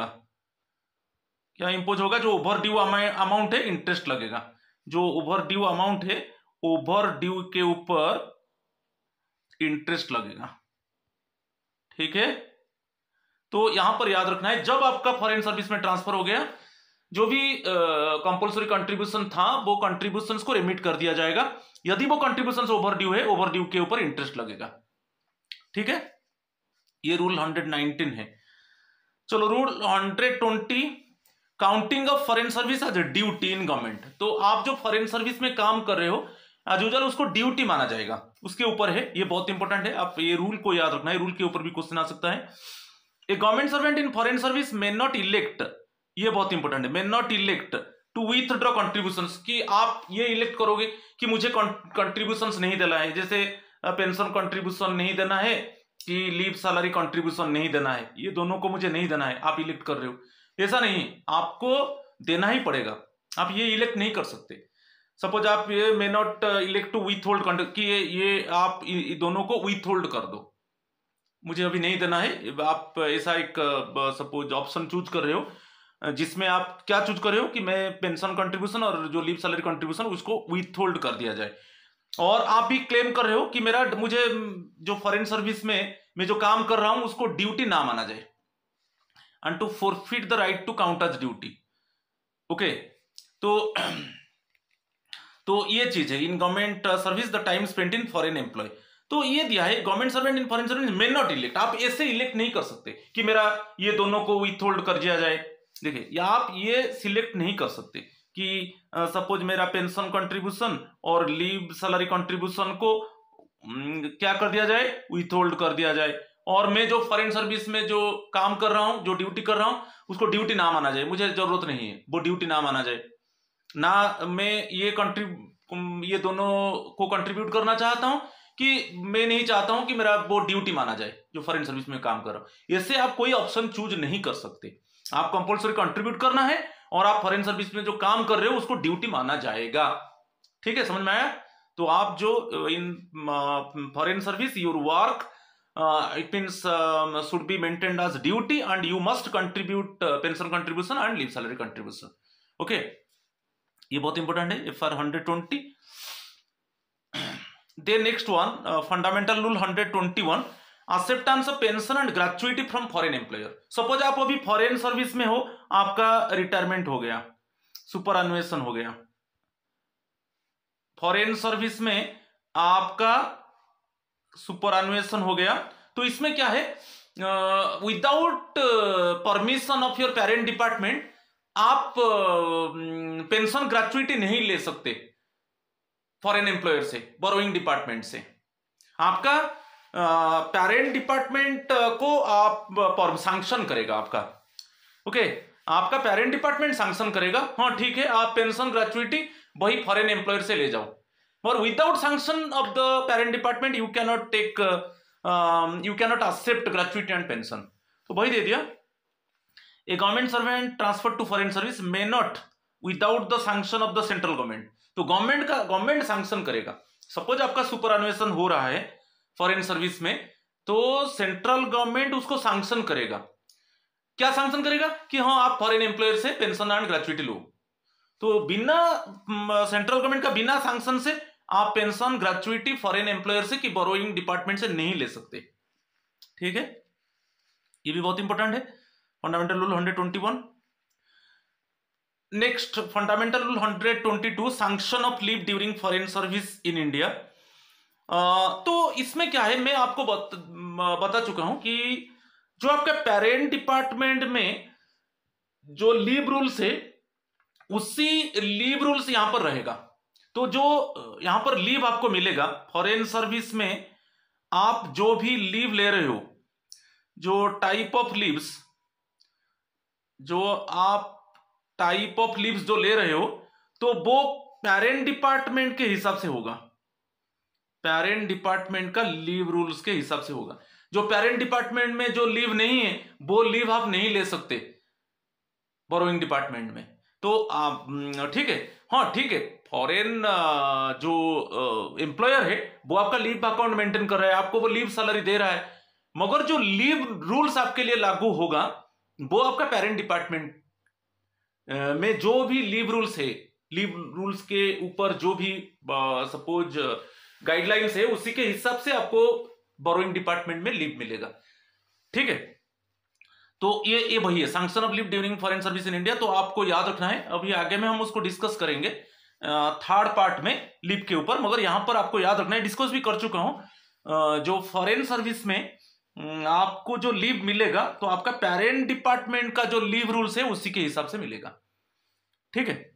क्या इंपोज होगा? जो ओवर ड्यू अमाउंट है इंटरेस्ट लगेगा। जो ओवर ड्यू अमाउंट है, ओवर ड्यू के ऊपर इंटरेस्ट लगेगा, ठीक है। तो यहां पर याद रखना है, जब आपका फॉरेन सर्विस में ट्रांसफर हो गया, जो भी कंपलसरी कंट्रीब्यूशन था वो कंट्रीब्यूशंस को रेमिट कर दिया जाएगा। यदि वो कंट्रीब्यूशंस ओवर ड्यू है, ओवर ड्यू के ऊपर इंटरेस्ट लगेगा, ठीक है। ये रूल हंड्रेड नाइनटीन है। चलो rule hundred twenty, counting of foreign service as duty in government. तो आप जो फॉरेन सर्विस में काम कर रहे हो एज यूजुअल उसको ड्यूटी माना जाएगा, उसके ऊपर है। ये बहुत इंपॉर्टेंट है, आप ये रूल को याद रखना है, रूल के ऊपर भी क्वेश्चन आ सकता है। A government servant in foreign service may not elect, ये बहुत इंपॉर्टेंट है, may not elect to withdraw contributions, कि आप ये इलेक्ट करोगे कि मुझे कंट्रीब्यूशंस नहीं देना है, जैसे पेंशन कंट्रीब्यूशन नहीं देना है कि लीव सैलरी कंट्रीब्यूशन नहीं देना है, ये दोनों को मुझे नहीं देना है, आप इलेक्ट कर रहे हो। ऐसा नहीं, आपको देना ही पड़ेगा, आप ये इलेक्ट नहीं कर सकते। सपोज आप ये may not elect to withhold, कि ये, ये आप दोनों को विथ होल्ड कर दो, मुझे अभी नहीं देना है। आप ऐसा एक सपोज ऑप्शन चूज कर रहे हो जिसमें आप क्या चूज कर रहे हो कि मैं पेंशन कंट्रीब्यूशन और जो लीव सैलरी कंट्रीब्यूशन उसको विथ होल्ड कर दिया जाए, और आप भी क्लेम कर रहे हो कि मेरा मुझे जो फॉरेन सर्विस में मैं जो काम कर रहा हूं उसको ड्यूटी ना माना जाए, and to forfeit the right to count as duty. Okay, तो तो ये चीज है, in government service the time spent in foreign employ. तो ये दिया है, government servant in foreign service may not elect, आप ऐसे इलेक्ट नहीं कर सकते कि मेरा ये दोनों को विथ होल्ड कर दिया जाए। देखिए, या आप ये सिलेक्ट नहीं कर सकते कि सपोज मेरा पेंशन कंट्रीब्यूशन और लीव सैलरी कंट्रीब्यूशन को क्या कर दिया जाए, विथ होल्ड कर दिया जाए, और मैं जो फॉरेन सर्विस में जो काम कर रहा हूं, जो ड्यूटी कर रहा हूं, उसको ड्यूटी ना माना जाए, मुझे जरूरत नहीं है, वो ड्यूटी ना माना जाए ना। मैं ये कंट्रीब्यूट ये दोनों को कंट्रीब्यूट करना चाहता हूं कि मैं नहीं चाहता हूं कि मेरा वो ड्यूटी माना जाए जो फॉरेन सर्विस में काम कर रहा हूं। ऐसे आप कोई ऑप्शन चूज नहीं कर सकते, आप कंपलसरी कंट्रीब्यूट करना है और आप फॉरेन सर्विस में जो काम कर रहे हो उसको ड्यूटी माना जाएगा, ठीक है, समझ में आया। तो आप जो in foreign service your work it means should be maintained as duty and you must contribute pension contribution and leave salary contribution. Okay, ये बहुत इंपॉर्टेंट है, F R hundred twenty. Then next one, uh, fundamental rule hundred twenty one, acceptance of pension and gratuity from foreign employer। Suppose आप अभी foreign service में हो, आपका retirement हो गया, सुपर अन्वेषण हो गया, फॉरेन सर्विस में आपका सुपरएनुएशन हो गया। तो इसमें क्या है, without permission of your parent department आप पेंशन uh, ग्रेचुइटी नहीं ले सकते फॉरेन एम्प्लॉयर से, बोरोइंग डिपार्टमेंट से। आपका पेरेंट uh, डिपार्टमेंट को आप सैंक्शन करेगा आपका, ओके okay, आपका पेरेंट डिपार्टमेंट सैंक्शन करेगा, हाँ ठीक है आप पेंशन ग्रेचुइटी वही फॉरेन एम्प्लॉयर से ले जाओ, और without sanction of the parent department you can not take, you can not accept gratuity and pension. तो वही दे दिया, a government servant transfer to foreign service may not without the sanction of the central government. तो government का government sanction करेगा। Suppose आपका superannuation हो रहा है फॉरेन सर्विस में, तो सेंट्रल गवर्नमेंट उसको सैंक्शन करेगा। क्या सैंक्शन करेगा कि हाँ आप फॉरेन एम्प्लॉयर से पेंशन एंड ग्रेचुइटी लो। तो बिना सेंट्रल गवर्नमेंट का बिना सैंक्शन से आप पेंशन ग्रेचुइटी फॉरेन एम्प्लॉयर से कि बोरोइंग डिपार्टमेंट से नहीं ले सकते, ठीक है, ये भी बहुत इंपॉर्टेंट है। Fundamental rule one twenty one. Next fundamental rule one twenty two, sanction of leave during foreign service in India. तो इसमें क्या है, मैं आपको बत, बता चुका हूं कि जो आपका पेरेंट डिपार्टमेंट में जो लीव रूल्स है उसी लीव रूल्स यहां पर रहेगा। तो जो यहां पर लीव आपको मिलेगा फॉरेन सर्विस में, आप जो भी लीव ले रहे हो, जो टाइप ऑफ लीव्स, जो आप टाइप ऑफ लीव्स जो ले रहे हो, तो वो पेरेंट डिपार्टमेंट के हिसाब से होगा, पेरेंट डिपार्टमेंट का लीव रूल्स के हिसाब से होगा। जो पेरेंट डिपार्टमेंट में जो लीव नहीं है वो लीव आप नहीं ले सकते बोरोइंग डिपार्टमेंट में। तो आप ठीक है, हाँ ठीक है, फॉरेन जो एम्प्लॉयर है वो आपका लीव अकाउंट मेंटेन कर रहा है, आपको वो लीव सैलरी दे रहा है, मगर जो लीव रूल्स आपके लिए लागू होगा वो आपका पेरेंट डिपार्टमेंट में जो भी लीव रूल्स है, लीव रूल्स के ऊपर जो भी सपोज गाइडलाइंस है उसी के हिसाब से आपको बोरोइंग डिपार्टमेंट में लीव मिलेगा, ठीक है। तो ये ये वही है sanction of leave during foreign service in India. तो आपको याद रखना है, अभी आगे में हम उसको डिस्कस करेंगे थर्ड पार्ट में लीव के ऊपर, मगर यहां पर आपको याद रखना है, डिस्कस भी कर चुका हूं, जो फॉरेन सर्विस में आपको जो लीव मिलेगा तो आपका पेरेंट डिपार्टमेंट का जो लीव रूल्स है उसी के हिसाब से मिलेगा, ठीक है।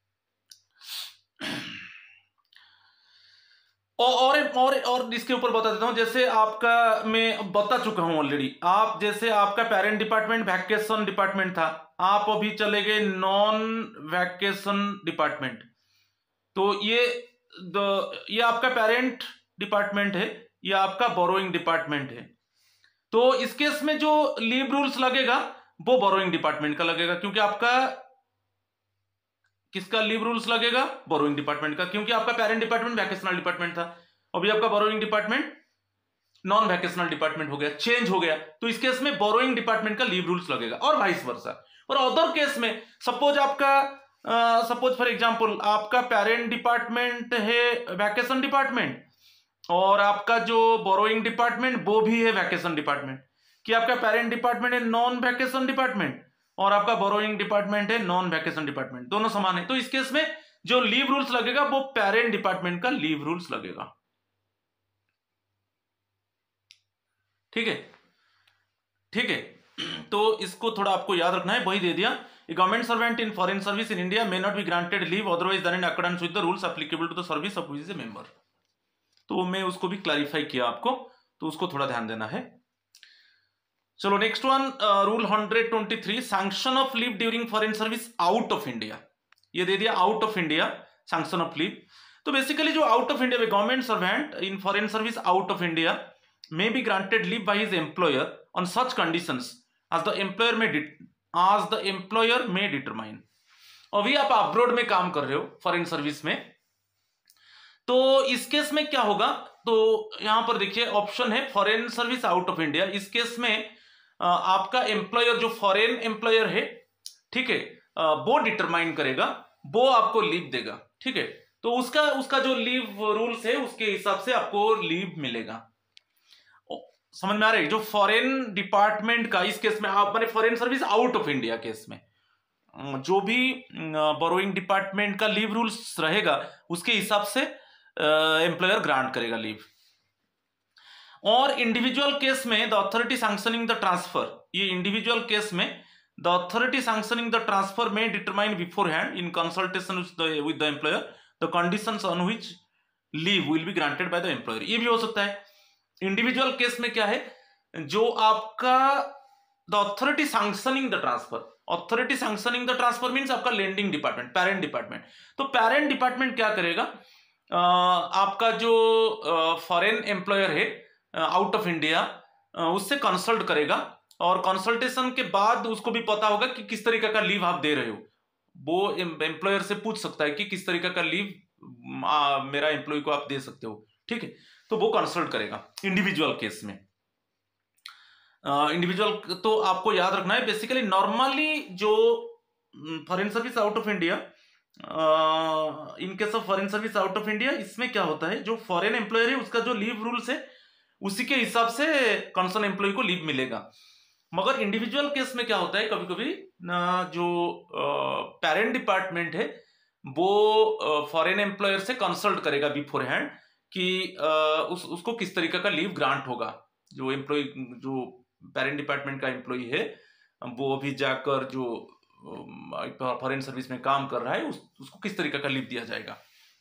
और और और इसके ऊपर बता देता हूं, जैसे आपका मैं बता चुका हूं ऑलरेडी, आप जैसे आपका पेरेंट डिपार्टमेंट वैकेशन डिपार्टमेंट था, आप अभी चले गए नॉन वैकेशन डिपार्टमेंट। तो ये ये आपका पेरेंट डिपार्टमेंट है, ये आपका बोरोइंग डिपार्टमेंट है। तो इस केस में जो लीव रूल्स लगेगा वो बोरोइंग डिपार्टमेंट का लगेगा, क्योंकि आपका किसका लीव रूल्स लगेगा, बोरोइंग डिपार्टमेंट का, क्योंकि आपका पेरेंट डिपार्टमेंट वैकेशनल डिपार्टमेंट था, अभी आपका borrowing department non vacational department हो गया, चेंज हो गया। तो इस केस में बोरोइंग डिपार्टमेंट का लीव रूल्स लगेगा, और वाइस वर्सा। और अदर केस में सपोज आपका सपोज फॉर एग्जांपल आपका पेरेंट डिपार्टमेंट है वैकेशन डिपार्टमेंट, और आपका जो बोरोइंग डिपार्टमेंट वो भी है वैकेशन डिपार्टमेंट, कि आपका पेरेंट डिपार्टमेंट है नॉन वैकेशन डिपार्टमेंट और आपका बोरोइंग डिपार्टमेंट है नॉन वैकेशन डिपार्टमेंट, दोनों समान है। तो इस केस में जो लीव रूल्स लगेगा वो पेरेंट डिपार्टमेंट का लीव रूल्स लगेगा, ठीक है, ठीक है। तो इसको थोड़ा आपको याद रखना है, वही दे दिया, government servant in foreign service in India may not be granted leave otherwise than in accordance with the rules applicable to the service of which is a member. तो मैं उसको भी क्लैरिफाई किया आपको, तो उसको थोड़ा ध्यान देना है। चलो next one, rule one twenty three, sanction of leave during foreign service out of India. ये दे दिया out of India sanction of leave. तो बेसिकली जो out of India government servant in foreign service out of India may be granted leave by his employer on such conditions as the employer may as the employer may determine। अभी आप abroad में काम कर रहे हो foreign service में, तो इस केस में क्या होगा, तो यहां पर देखिए ऑप्शन है foreign service out of India. इस केस में आपका एम्प्लॉयर जो फॉरेन एम्प्लॉयर है, ठीक है, वो डिटरमाइन करेगा, वो आपको लीव देगा, ठीक है। तो उसका उसका जो लीव रूल्स है उसके हिसाब से आपको लीव मिलेगा। समझ में आ रहा है, जो फॉरेन डिपार्टमेंट का इस केस में आप माने foreign service out of India case में जो भी बोरोइंग डिपार्टमेंट का लीव रूल्स रहेगा उसके हिसाब से एम्प्लॉयर ग्रांट करेगा लीव। और इंडिविजुअल केस में the authority sanctioning the transfer, ये इंडिविजुअल केस में the authority sanctioning the transfer में determine beforehand in consultation with the employer the conditions on which leave will be granted by the employer. ये भी हो सकता है। Individual case में क्या है, जो आपका the authority sanctioning the transfer, authority sanctioning the transfer means आपका लेंडिंग डिपार्टमेंट, पेरेंट डिपार्टमेंट। तो पेरेंट डिपार्टमेंट क्या करेगा, आ, आपका जो फॉरेन एम्प्लॉयर है आउट ऑफ इंडिया, उससे कंसल्ट करेगा और कंसल्टेशन के बाद उसको भी पता होगा कि किस तरीके का लीव आप दे रहे हो। वो एम्प्लॉयर से पूछ सकता है कि किस तरीके का लीव मेरा एम्प्लॉय को आप दे सकते हो, ठीक है। तो वो कंसल्ट करेगा इंडिविजुअल केस में। इंडिविजुअल uh, तो आपको याद रखना है, बेसिकली नॉर्मली जो foreign service out of India, in case of foreign service out of India, इसमें क्या होता है, जो फॉरेन एम्प्लॉयर है उसका जो लीव रूल्स है उसी के हिसाब से कंसर्न एम्प्लॉय को लीव मिलेगा। मगर इंडिविजुअल केस में क्या होता है, कभी कभी जो पेरेंट डिपार्टमेंट है वो फॉरेन एम्प्लॉयर से कंसल्ट करेगा बिफोर हैंड कि uh, उस उसको किस तरीके का लीव ग्रांट होगा। जो एम्प्लॉय, जो पेरेंट डिपार्टमेंट का एम्प्लॉय है वो अभी जाकर जो फॉरेन सर्विस में काम कर रहा है उस, उसको किस तरीके का लीव दिया जाएगा।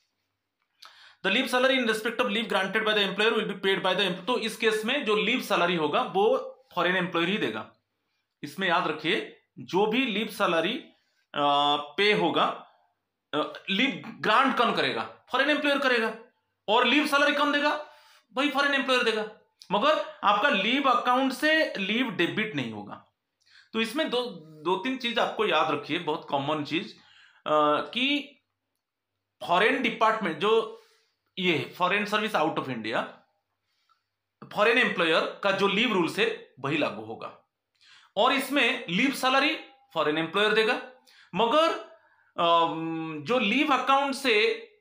The leave salary in respect of leave granted by the employer will be paid by the employer. तो इस केस में जो लीव सैलरी होगा वो फॉरेन एम्प्लॉयर ही देगा। इसमें याद रखिए, जो भी लीव सैलरी पे होगा, लीव ग्रांट कौन करेगा, फॉरेन एम्प्लॉयर करेगा, और लीव सैलरी कौन देगा, वही फॉरेन एम्प्लॉयर देगा। मगर आपका लीव अकाउंट से लीव डेबिट नहीं होगा। तो इसमें दो दो तीन चीज आपको याद रखिए, बहुत कॉमन चीज, कि फॉरेन डिपार्टमेंट, जो ये foreign service out of India, foreign employer का जो लीव रूल्स है वही लागू होगा, और इसमें लीव सैलरी फॉरेन एम्प्लॉयर देगा। मगर जो लीव अकाउंट से,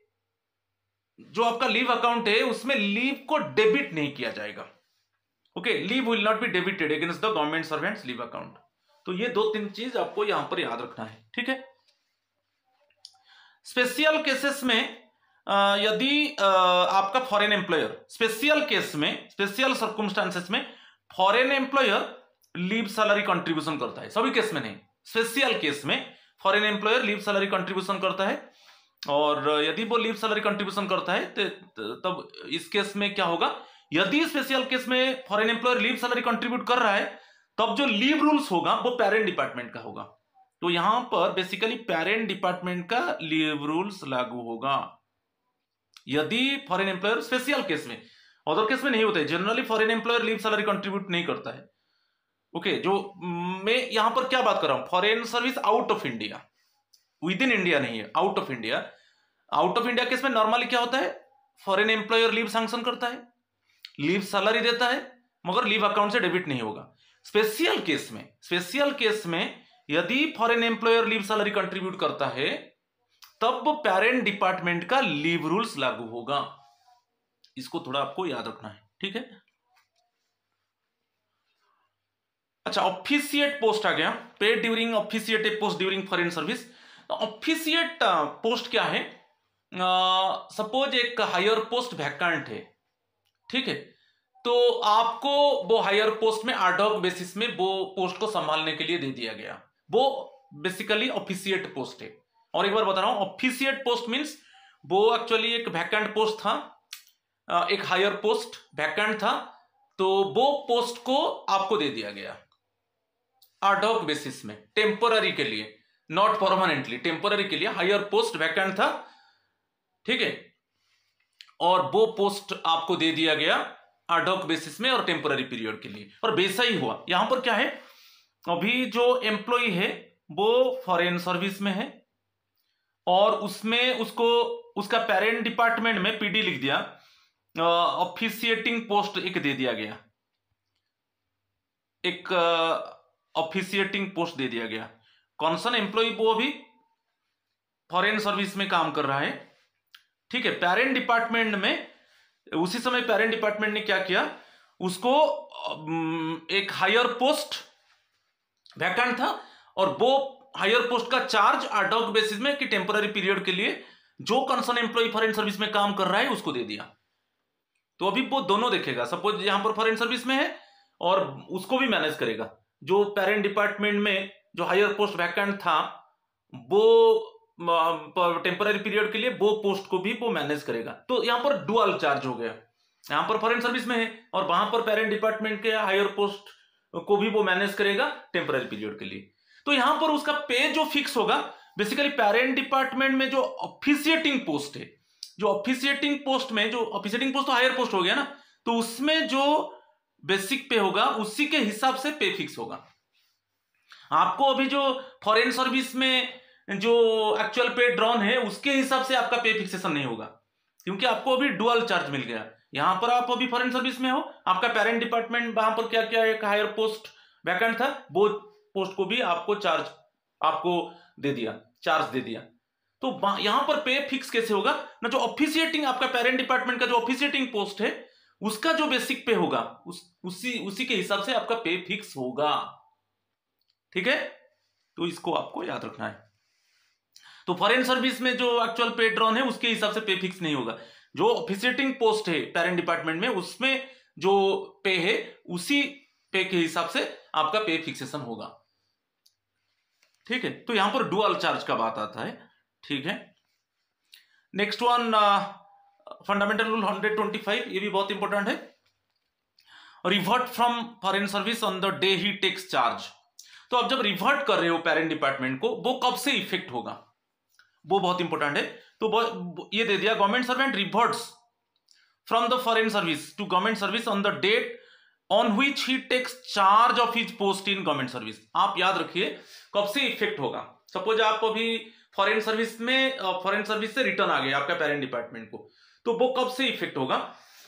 जो आपका लीव अकाउंट है उसमें लीव को डेबिट नहीं किया जाएगा। Okay, leave will not be debited against the government servant's leave account. तो ये दो तीन चीज आपको यहां पर याद रखना है, ठीक है। स्पेशल केसेस में यदि आपका फॉरेन एम्प्लॉयर, स्पेशल केस में, स्पेशल सर्कमस्टांसेस में foreign employer leave salary contribution करता है, सभी केस में नहीं, स्पेशल केस में foreign employer leave salary contribution करता है। और यदि वो लीव सैलरी कंट्रीब्यूशन करता है तब इस केस में क्या होगा, यदि स्पेशल केस में foreign employer leave salary contribute कर रहा है तब जो लीव रूल्स होगा वो पेरेंट डिपार्टमेंट का होगा। तो यहां पर बेसिकली पेरेंट डिपार्टमेंट का लीव रूल्स लागू होगा यदि फॉरेन एम्प्लॉयर, स्पेशल केस में, अदर केस में नहीं होता है। Generally foreign employer leave salary contribute नहीं करता है। ओके okay, जो मैं यहां पर क्या बात कर रहा हूं, foreign service out of India, within India नहीं है, out of India. Out of India case में नॉर्मली क्या होता है, फॉरेन एम्प्लॉयर लीव सैंक्शन करता है, लीव सैलरी देता है, मगर लीव अकाउंट से डेबिट नहीं होगा। स्पेशल केस में, स्पेशल केस में यदि foreign employer leave salary contribute करता है तब पेरेंट डिपार्टमेंट का लीव रूल्स लागू होगा। इसको थोड़ा आपको याद रखना है, ठीक है। अच्छा, ऑफिशिएट पोस्ट आ गया, paid during officiate post during foreign service. Officiate post क्या है, सपोज uh, एक हायर पोस्ट वैकेंट है, ठीक है, तो आपको वो हायर पोस्ट में एडहॉक बेसिस में वो पोस्ट को संभालने के लिए दे दिया गया, वो बेसिकली ऑफिशिएट पोस्ट है। और एक बार बता रहा हूं, ऑफिशिएट पोस्ट मींस वो एक्चुअली एक वैकेंट पोस्ट था, एक हायर पोस्ट वैकेंट था, तो वो पोस्ट को आपको दे दिया गया एडहॉक बेसिस में, टेम्पोररी के लिए, नॉट परमानेंटली, टेम्पोररी के लिए हायर पोस्ट वैकेंट था, ठीक है, और वो पोस्ट आपको दे दिया गया एडहॉक बेसिस में और टेम्पोररी पीरियड के लिए। और वैसा ही हुआ यहां पर। क्या है, अभी जो एम्प्लॉय है वो फॉरेन सर्विस में है और उसमें उसको उसका पेरेंट डिपार्टमेंट में पीडी लिख दिया, ऑफिशिएटिंग पोस्ट एक दे दिया गया, एक ऑफिशिएटिंग पोस्ट दे दिया गया। कॉन्सर्न एम्प्लॉय वो अभी फॉरेन सर्विस में काम कर रहा है, ठीक है। पेरेंट डिपार्टमेंट में उसी समय पेरेंट डिपार्टमेंट ने क्या किया, उसको एक हायर पोस्ट वैकेंट था और वो हायर पोस्ट का चार्ज एडहॉक बेसिस में कि टेम्पोररी पीरियड के लिए जो कंसर्न एम्प्लॉय फॉरेन सर्विस में काम कर रहा है उसको दे दिया। तो अभी वो दोनं देखेगा। सपोज यहां पर फॉरेन सर्विस में है और उसको भी मैनेज करेगा, जो पेरेंट डिपार्टमेंट में जो हायर पोस्ट वैकेंट था वो टेम्पररी पीरियड के लिए वो पोस्ट को भी वो मैनेज करेगा। तो यहां पर डुअल चार्ज हो गया, यहां पर फॉरेन सर्विस में है और वहां पर पेरेंट डिपार्टमेंट के हायर पोस्ट को भी वो मैनेज करेगा टेम्पररी पीरियड के लिए। तो यहां पर उसका पे जो फिक्स होगा, बेसिकली पेरेंट डिपार्टमेंट में जो ऑफिशिएटिंग पोस्ट है, जो ऑफिशिएटिंग पोस्ट में जो ऑफिशिएटिंग पोस्ट तो हायर पोस्ट हो गया ना, तो उसमें जो बेसिक पे होगा उसी के हिसाब से पे फिक्स होगा। आपको अभी जो फॉरेन सर्विस में जो एक्चुअल पे ड्रॉन है उसके हिसाब से आपका पे फिक्सेशन नहीं होगा, क्योंकि आपको अभी डुअल चार्ज मिल गया। यहां पर आप अभी फॉरेन सर्विस में हो, आपका पेरेंट डिपार्टमेंट वहां पर क्या क्या एक हायर पोस्ट वैकेंट था, वो पोस्ट को भी आपको चार्ज आपको दे दिया, चार्ज दे दिया। तो यहां पर पे फिक्स कैसे होगा ना, जो ऑफिशिएटिंग आपका पेरेंट डिपार्टमेंट का जो ऑफिशिएटिंग पोस्ट है उसका जो बेसिक पे होगा उस उसी उसी के हिसाब से आपका पे फिक्स होगा। ठीक है, तो इसको आपको याद रखना है। तो फॉरेन सर्विस में जो एक्चुअल पे ड्रॉन है उसके हिसाब से पे फिक्स नहीं होगा, जो ऑफिशिएटिंग पोस्ट है पेरेंट डिपार्टमेंट में उसमें जो पे है उसी पे के हिसाब से आपका पे फिक्सेशन होगा। ठीक है, तो यहां पर डुअल चार्ज का बात आता है। ठीक है, next one fundamental rule one twenty five, ये भी बहुत इंपॉर्टेंट है। Revert from foreign service on the day he takes charge. तो अब जब रिवर्ट कर रहे हो पेरेंट डिपार्टमेंट को, वो कब से इफेक्ट होगा, वो बहुत इंपॉर्टेंट है। तो ये दे दिया, government servant reverts from the foreign service to government service on the date on which he takes charge of his post in government service. आप याद रखिए कब से इफेक्ट होगा। सपोज आप अभी फॉरेन सर्विस में फॉरेन सर्विस से रिटर्न आ गए आपका पेरेंट डिपार्टमेंट को, तो वो कब से इफेक्ट होगा,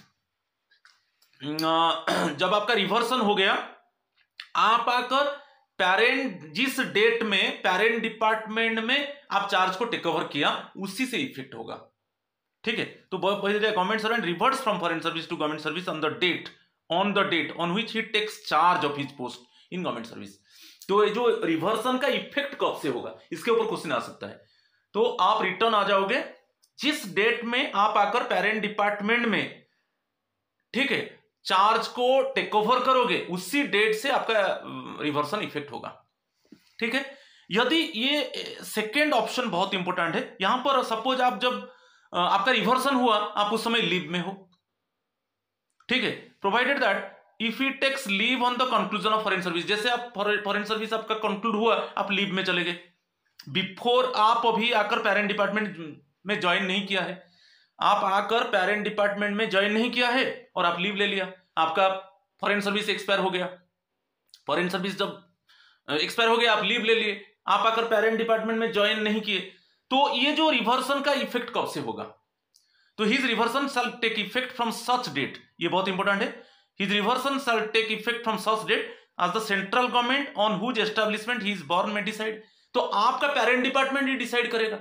जब आपका रिवर्सन हो गया, आप आकर पेरेंट जिस डेट में पेरेंट डिपार्टमेंट में आप चार्ज को टेक ओवर किया उसी से इफेक्ट होगा। ठीक है, तो government servant reverts from foreign service to government service on the date on the date on which he takes charge of his post in government service. तो ये जो रिवर्सन का इफेक्ट कब से होगा, इसके ऊपर क्वेश्चन आ सकता है। तो आप रिटर्न आ जाओगे जिस डेट में आप आकर पेरेंट डिपार्टमेंट में, ठीक है, चार्ज को टेक ओवर करोगे उसी डेट से आपका रिवर्सन इफेक्ट होगा। ठीक है, यदि ये सेकेंड ऑप्शन बहुत इंपॉर्टेंट है। यहां पर सपोज आप जब आपका रिवर्सन हुआ, आप उस समय लीव में हो, ठीक है, provided that if he takes leave on the conclusion of foreign service, जैसे आप फॉरेन सर्विस आपका कंक्लूड हुआ, आप लीव में चले गए, बिफोर आप अभी आकर पेरेंट डिपार्टमेंट में ज्वाइन नहीं किया है, आप आकर पेरेंट डिपार्टमेंट में ज्वाइन नहीं किया है और आप लीव ले लिया, आपका फॉरेन सर्विस एक्सपायर हो गया। फॉरेन सर्विस जब एक्सपायर हो गया, आप लीव ले लिए, आप आकर पेरेंट डिपार्टमेंट में ज्वाइन नहीं किए, तो ये जो रिवर्सन का इफेक्ट कब से होगा, तो his reversion shall take effect from such date, ये बहुत इंपॉर्टेंट है। His reversion shall take effect from such date as the central government on whose establishment he is borne may decide. तो आपका पेरेंट डिपार्टमेंट ही decide करेगा।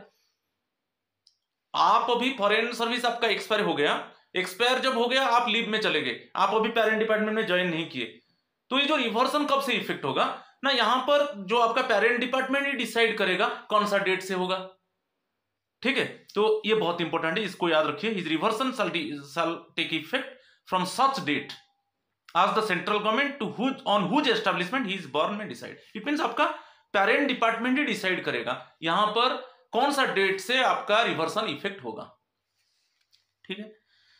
आप अभी foreign service आपका एक्सपायर हो गया, एक्सपायर जब हो गया आप लीव में चले गए, आप अभी पेरेंट डिपार्टमेंट में ज्वाइन नहीं किए, तो ये जो रिवर्सन कब से इफेक्ट होगा ना, यहां पर जो आपका पेरेंट डिपार्टमेंट ही डिसाइड करेगा कौन सा डेट से होगा। ठीक है, तो ये बहुत इंपॉर्टेंट है, इसको याद रखिए। His reversion shall take effect from such date as the central government to whose on whose establishment he is borne may decide. It means आपका पेरेंट डिपार्टमेंट ही डिसाइड करेगा यहां पर कौन सा डेट से आपका रिवर्सन इफेक्ट होगा। ठीक है,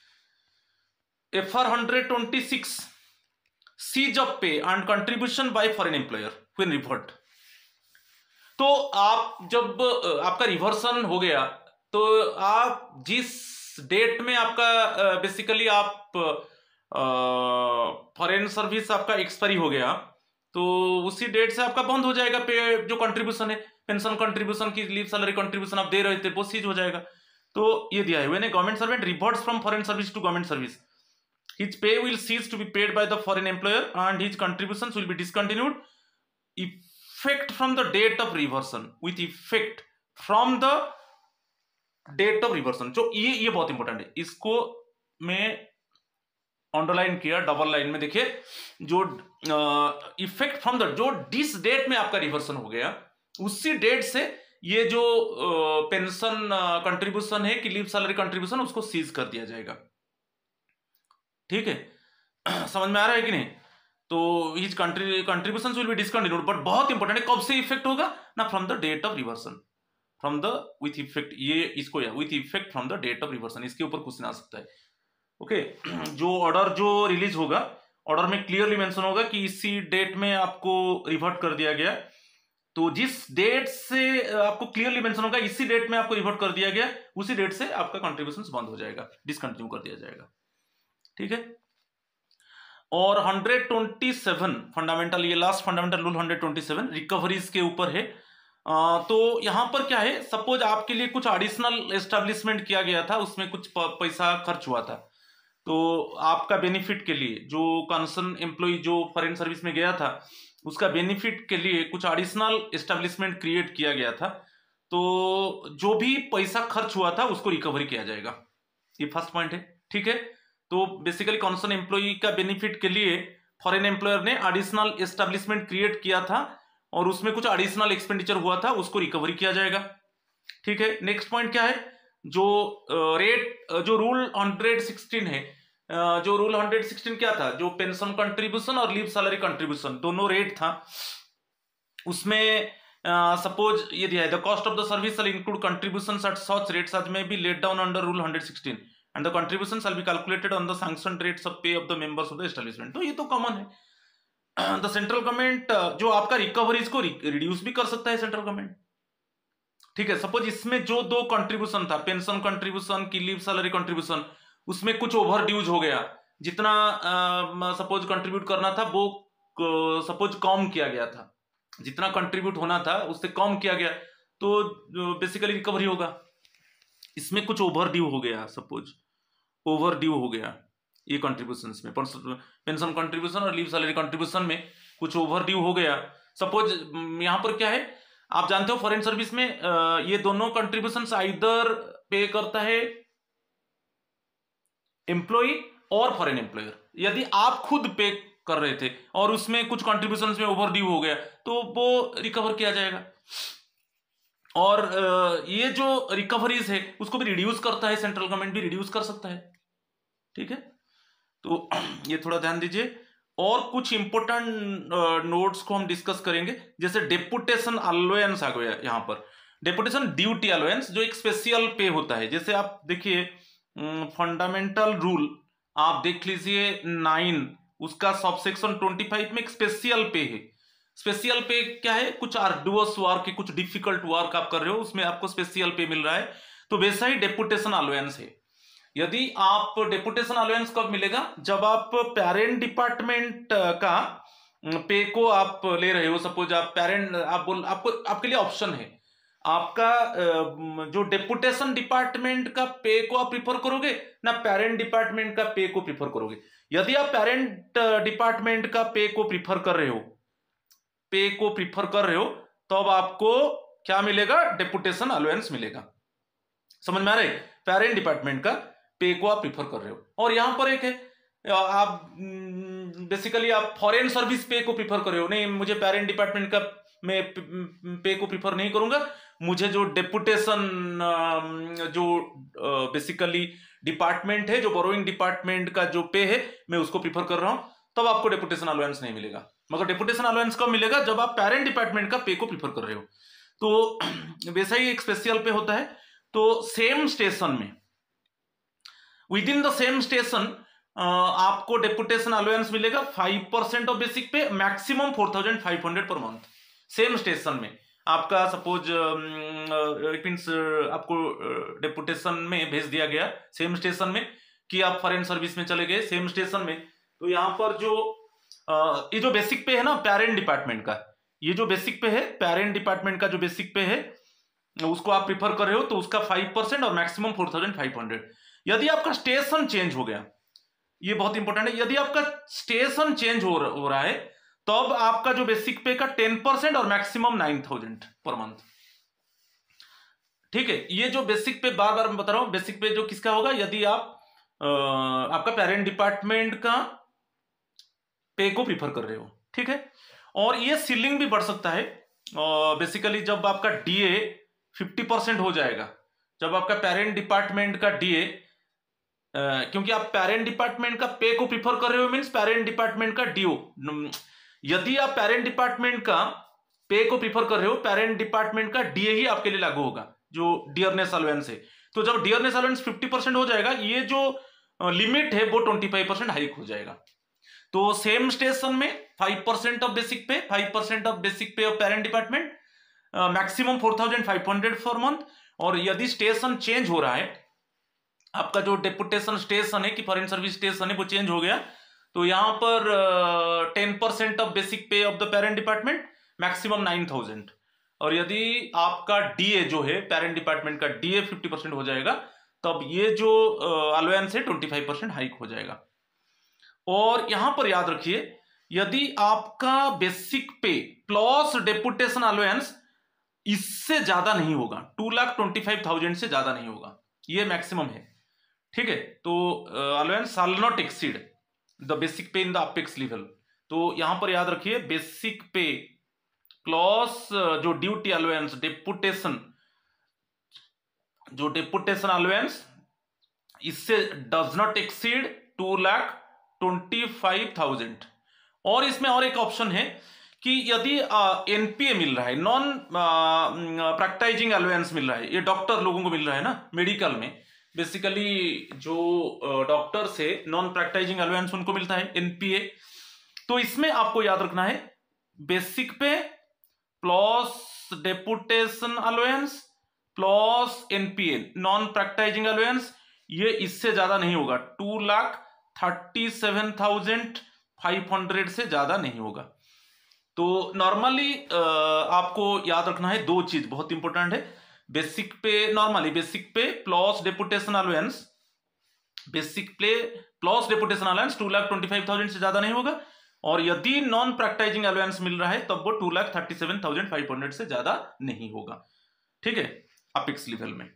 F R one twenty six, cease of pay and contribution by foreign employer when revert. तो आप जब आपका रिवर्सन हो गया, तो आप जिस डेट में आपका बेसिकली आप फॉरेन सर्विस आपका एक्सपायरी हो गया, तो उसी डेट से आपका बंद हो जाएगा पे, जो कंट्रीब्यूशन है, पेंशन कंट्रीब्यूशन की, लीव सैलरी कंट्रीब्यूशन आप दे रहे थे, वो सीज हो जाएगा। तो ये दिया है, when a government servant reverts from foreign service to government service, his pay will cease to be paid by the foreign employer and his contributions will be discontinued effect from the date of reversion, with effect from the date of reversion। जो ये ये बहुत important है, इसको मैं underline किया double line में, देखिए, जो इफेक्ट फ्रॉम द, जो जिस डेट में आपका रिवर्सन हो गया उसी डेट से ये जो पेंशन कंट्रीब्यूशन है कि लीव सैलरी कंट्रीब्यूशन, उसको सीज कर दिया जाएगा। ठीक है। समझ में आ रहा है कि नहीं? तो his country contribution will be discontinued, but बहुत इंपॉर्टेंट है, कब से इफेक्ट होगा ना, from the date of reversion, from the with effect, ये इसको या with effect from the date of reversion, इसके ऊपर क्वेश्चन आ सकता है। Okay okay? जो ऑर्डर जो रिलीज होगा, ऑर्डर में क्लियरली मेंशन होगा कि इसी डेट में आपको रिवर्ट कर दिया गया, तो जिस डेट से आपको क्लियरली मेंशन होगा इसी डेट में आपको रिवर्ट कर दिया गया, उसी डेट से आपका कंट्रीब्यूशन बंद हो जाएगा, डिसकंटिन्यू कर दिया जाएगा। ठीक है। और वन ट्वेंटी सेवन फंडामेंटल, ये last fundamental rule one twenty seven recoveries के ऊपर है। आ, तो यहां पर क्या है, सपोज आपके लिए कुछ एडिशनल एस्टेब्लिशमेंट किया गया था, उसमें कुछ पैसा खर्च हुआ था, तो आपका बेनिफिट के लिए जो कंसर्न एम्प्लॉय जो फॉरेन सर्विस में गया था, उसका बेनिफिट के लिए कुछ एडिशनल एस्टेब्लिशमेंट क्रिएट किया गया था, तो जो भी पैसा खर्च हुआ था उसको रिकवरी किया जाएगा। ये फर्स्ट पॉइंट है। ठीक है। तो बेसिकली कंसर्न एम्प्लॉय का बेनिफिट के लिए फॉरेन एम्प्लॉयर ने एडिशनल एस्टेब्लिशमेंट क्रिएट किया था और उसमें कुछ एडिशनल एक्सपेंडिचर हुआ था, उसको रिकवरी किया जाएगा। ठीक है। नेक्स्ट पॉइंट क्या है, जो रेट जो रूल वन सिक्सटीन है, जो रूल वन सिक्सटीन क्या था, जो पेंशन कंट्रीब्यूशन और लीव सैलरी कंट्रीब्यूशन दोनों रेट था, उसमें सपोज uh, ये दिया है, the cost of the service shall include contributions at such rates as may be laid down under rule one sixteen and the contribution shall be calculated on the sanctioned rates of pay of the members of the establishment. तो ये तो common है। The central government जो आपका recoveries को reduce भी कर सकता है सेंट्रल गवर्नमेंट। ठीक है। सपोज इसमें जो दो कंट्रीब्यूशन था, पेंशन कंट्रीब्यूशन की लीव सैलरी कंट्रीब्यूशन, उसमें कुछ ओवर ड्यूज हो गया, जितना सपोज कंट्रीब्यूट करना था वो सपोज कम किया गया था, जितना कंट्रीब्यूट होना था उससे कम किया गया, तो बेसिकली रिकवरी होगा। इसमें कुछ ओवर ड्यू हो गया, सपोज ओवर ड्यू हो गया ये कंट्रीब्यूशन में, पेंशन कंट्रीब्यूशन और लीव सैलरी कंट्रीब्यूशन में कुछ ओवर ड्यू हो गया। सपोज यहां पर क्या है, आप जानते हो फॉरेन सर्विस में ये दोनों कंट्रीब्यूशन आइदर पे करता है एम्प्लॉय और फॉरेन एम्प्लॉयर। यदि आप खुद पे कर रहे थे और उसमें कुछ कंट्रीब्यूशन में ओवर ड्यू हो गया, तो वो रिकवर किया जाएगा। और ये जो रिकवरीज है उसको भी रिड्यूस करता है, सेंट्रल गवर्नमेंट भी रिड्यूस कर सकता है। ठीक है। तो ये थोड़ा ध्यान दीजिए। और कुछ इंपोर्टेंट नोट्स को हम डिस्कस करेंगे, जैसे डेपुटेशन अलाउंस आ गया यहाँ पर, डेपुटेशन ड्यूटी अलाउंस जो एक स्पेशल पे होता है। जैसे आप देखिए फंडामेंटल रूल आप देख लीजिए नाइन, उसका सब सेक्शन ट्वेंटी फाइव में एक स्पेशल पे है। स्पेशल पे क्या है, कुछ आर्डुअस वर्क, कुछ डिफिकल्ट वर्क आप कर रहे हो, उसमें आपको स्पेशल पे मिल रहा है, तो वैसा ही डेपुटेशन अलाउंस है। यदि आप डेपुटेशन अलाउंस कब मिलेगा, जब आप पेरेंट डिपार्टमेंट का पे को आप ले रहे हो। सपोज आप पेरेंट आप बोल आपको आपके लिए ऑप्शन है, आपका जो डेपुटेशन डिपार्टमेंट का पे को आप प्रिफर करोगे ना पेरेंट डिपार्टमेंट का पे को प्रिफर करोगे। यदि आप पेरेंट डिपार्टमेंट का पे को प्रिफर कर रहे हो पे को प्रिफर कर रहे हो तो अब आपको क्या मिलेगा, डेपुटेशन अलाउंस मिलेगा। समझ में आ रहा है, पेरेंट डिपार्टमेंट का पे को आप प्रिफर कर रहे हो। और यहां पर एक है, आप बेसिकली आप फॉरेन सर्विस पे को प्रिफर कर रहे हो, नहीं मुझे पेरेंट डिपार्टमेंट का मैं पे को प्रिफर नहीं करूंगा, मुझे जो डेपुटेशन जो बेसिकली डिपार्टमेंट है, जो बोरोइंग डिपार्टमेंट का जो पे है, मैं उसको प्रिफर कर रहा हूं, तब आपको डेपुटेशन अलाउंस नहीं मिलेगा। मगर डेपुटेशन अलाउंस कब मिलेगा, जब आप पेरेंट डिपार्टमेंट का पे को प्रिफर कर रहे हो। तो वैसा ही एक स्पेशल पे होता है। तो सेम स्टेशन में, within the same station आपको डेपुटेशन अलाउंस मिलेगा five percent of basic pay, maximum four thousand five hundred per month. Same station में आपका सपोज इट मीन्स आपको डेपुटेशन में भेज दिया गया सेम स्टेशन में, कि आप फॉरेन सर्विस में चले गए सेम स्टेशन में, तो यहाँ पर जो uh, ये जो बेसिक पे है ना पेरेंट डिपार्टमेंट का, ये जो बेसिक पे है पेरेंट डिपार्टमेंट का जो बेसिक पे है उसको आप प्रिफर कर रहे हो, तो उसका फाइव परसेंट और maximum four thousand five hundred. यदि आपका स्टेशन चेंज हो गया, ये बहुत इंपॉर्टेंट है, यदि आपका स्टेशन चेंज हो रहा है तब तो आपका जो बेसिक पे का टेन परसेंट और maximum nine thousand per month. ठीक है। ये जो बेसिक पे बार बार मैं बता रहा हूं, बेसिक पे जो किसका होगा, यदि आप आ, आपका पेरेंट डिपार्टमेंट का पे को प्रिफर कर रहे हो। ठीक है। और ये सीलिंग भी बढ़ सकता है, बेसिकली जब आपका डीए फिफ्टी परसेंट हो जाएगा, जब आपका पेरेंट डिपार्टमेंट का डीए क्योंकि आप पेरेंट डिपार्टमेंट का पे को प्रीफर कर रहे हो, मींस पेरेंट डिपार्टमेंट का डीओ। यदि आप पेरेंट डिपार्टमेंट का पे को प्रीफर कर रहे हो, पेरेंट डिपार्टमेंट का डीए ही आपके लिए लागू होगा, जो डियरनेस अलाउंस है। तो जब डियरनेस अलाउंस फिफ्टी परसेंट हो जाएगा, ये जो लिमिट है वो ट्वेंटी फाइव परसेंट हाइक हो जाएगा। तो सेम स्टेशन में five percent of basic pay, five percent of basic pay of parent department, maximum four thousand five hundred for month. और यदि स्टेशन चेंज हो रहा है, आपका जो डेपुटेशन स्टेशन है कि फॉरेन सर्विस स्टेशन है वो चेंज हो गया, तो यहां पर ten percent of basic pay of the parent department, maximum nine thousand. और यदि आपका डीए जो है पेरेंट डिपार्टमेंट का डीए फिफ्टी परसेंट हो जाएगा, तब ये जो अलाउंस है ट्वेंटी फाइव परसेंट हाइक हो जाएगा। और यहां पर याद रखिए, यदि आपका basic pay plus deputation allowance इससे ज्यादा नहीं होगा, two lakh twenty five thousand से ज्यादा नहीं होगा, ये मैक्सिमम है, ठीक है। तो allowance shall not exceed the basic pay in the apex level. तो यहां पर याद रखिए, बेसिक पे प्लस जो ड्यूटी अलाउंस, डेपुटेशन, जो डेपुटेशन अलाउंस इससे does not exceed two lakh twenty five thousand. और इसमें और एक ऑप्शन है कि यदि एनपीए मिल रहा है, नॉन प्रैक्टाइजिंग अलाउंस मिल रहा है, ये डॉक्टर लोगों को मिल रहा है ना मेडिकल में, बेसिकली जो डॉक्टर्स है नॉन प्रैक्टाइजिंग अलाउंस उनको मिलता है एनपीए। तो इसमें आपको याद रखना है, basic pay plus deputation allowance plus NPA non practising allowance, ये इससे ज्यादा नहीं होगा, two lakh thirty seven thousand five hundred से ज्यादा नहीं होगा। तो नॉर्मली आपको याद रखना है दो चीज बहुत इंपॉर्टेंट है, basic pay, normally basic pay plus deputation allowance, basic pay plus deputation allowance two lakh twenty five thousand से ज्यादा नहीं होगा। और यदि नॉन प्रैक्टाइजिंग अलाउंस मिल रहा है तब वो two lakh thirty seven thousand five hundred से ज्यादा नहीं होगा, ठीक है, अपेक्स लेवल में।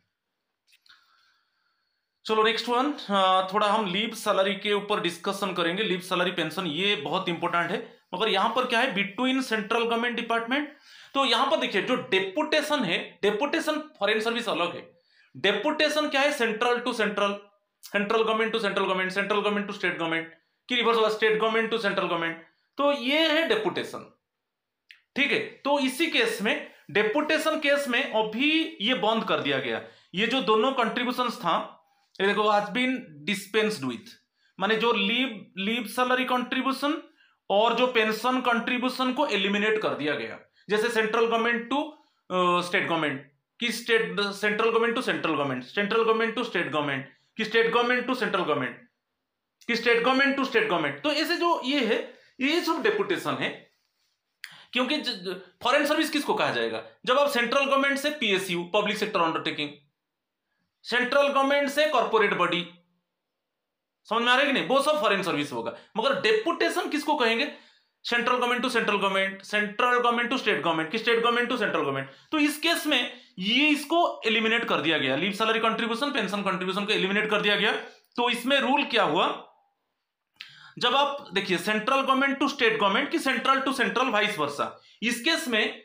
चलो नेक्स्ट वन, थोड़ा हम लीव सैलरी के ऊपर डिस्कशन करेंगे। लीव सैलरी पेंशन ये बहुत इंपॉर्टेंट है, मगर यहां पर क्या है, बिटवीन सेंट्रल गवर्नमेंट डिपार्टमेंट। तो यहां पर देखिए, जो डेपुटेशन है, डेपुटेशन फॉरेन सर्विस अलग है, डेपुटेशन क्या है, central to central, central government to central government, central government to state government की रिवर्स होगा, state government to central government. तो ये है डेपुटेशन, ठीक है। तो इसी केस में, डेपुटेशन केस में अभी ये बंद कर दिया गया, ये जो दोनों कंट्रीब्यूशंस था, ये देखो, आज बीन डिस्पेंस्ड विथ, माने जो लीव लीव सैलरी कंट्रीब्यूशन और जो पेंशन कंट्रीब्यूशन को एलिमिनेट कर दिया गया। जैसे central government to state government की, state central government to central government, central government to state government की, state government to central government की, state government to state government. तो ऐसे जो ये है, ये सब डेपुटेशन है। क्योंकि फॉरेन सर्विस किसको कहा जाएगा, जब आप सेंट्रल गवर्नमेंट से PSU, public sector undertaking, central government से कॉर्पोरेट बॉडी, समझ में आ रहा है कि नहीं, वो सब फॉरेन सर्विस होगा। मगर डेपुटेशन किसको कहेंगे, central government to central government, central government to state government की, state government to central government. तो इस केस में ये इसको एलिमिनेट कर दिया गया, leave salary contribution, pension contribution को एलिमिनेट कर दिया गया। तो इसमें रूल क्या हुआ, जब आप देखिए central government to state government की, central to central, vice versa, इस केस में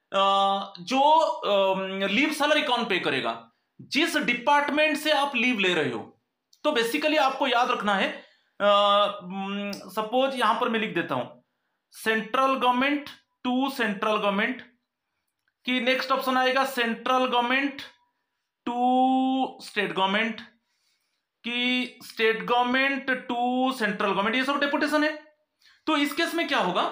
जो लीव सैलरी कौन पे करेगा, जिस डिपार्टमेंट से आप लीव ले रहे हो। तो बेसिकली आपको याद रखना है, सपोज यहां पर मैं लिख देता हूं, central government to central government की, नेक्स्ट ऑप्शन आएगा central government to state government की, state government to central government, ये सब डेपुटेशन है। तो इस केस में क्या होगा,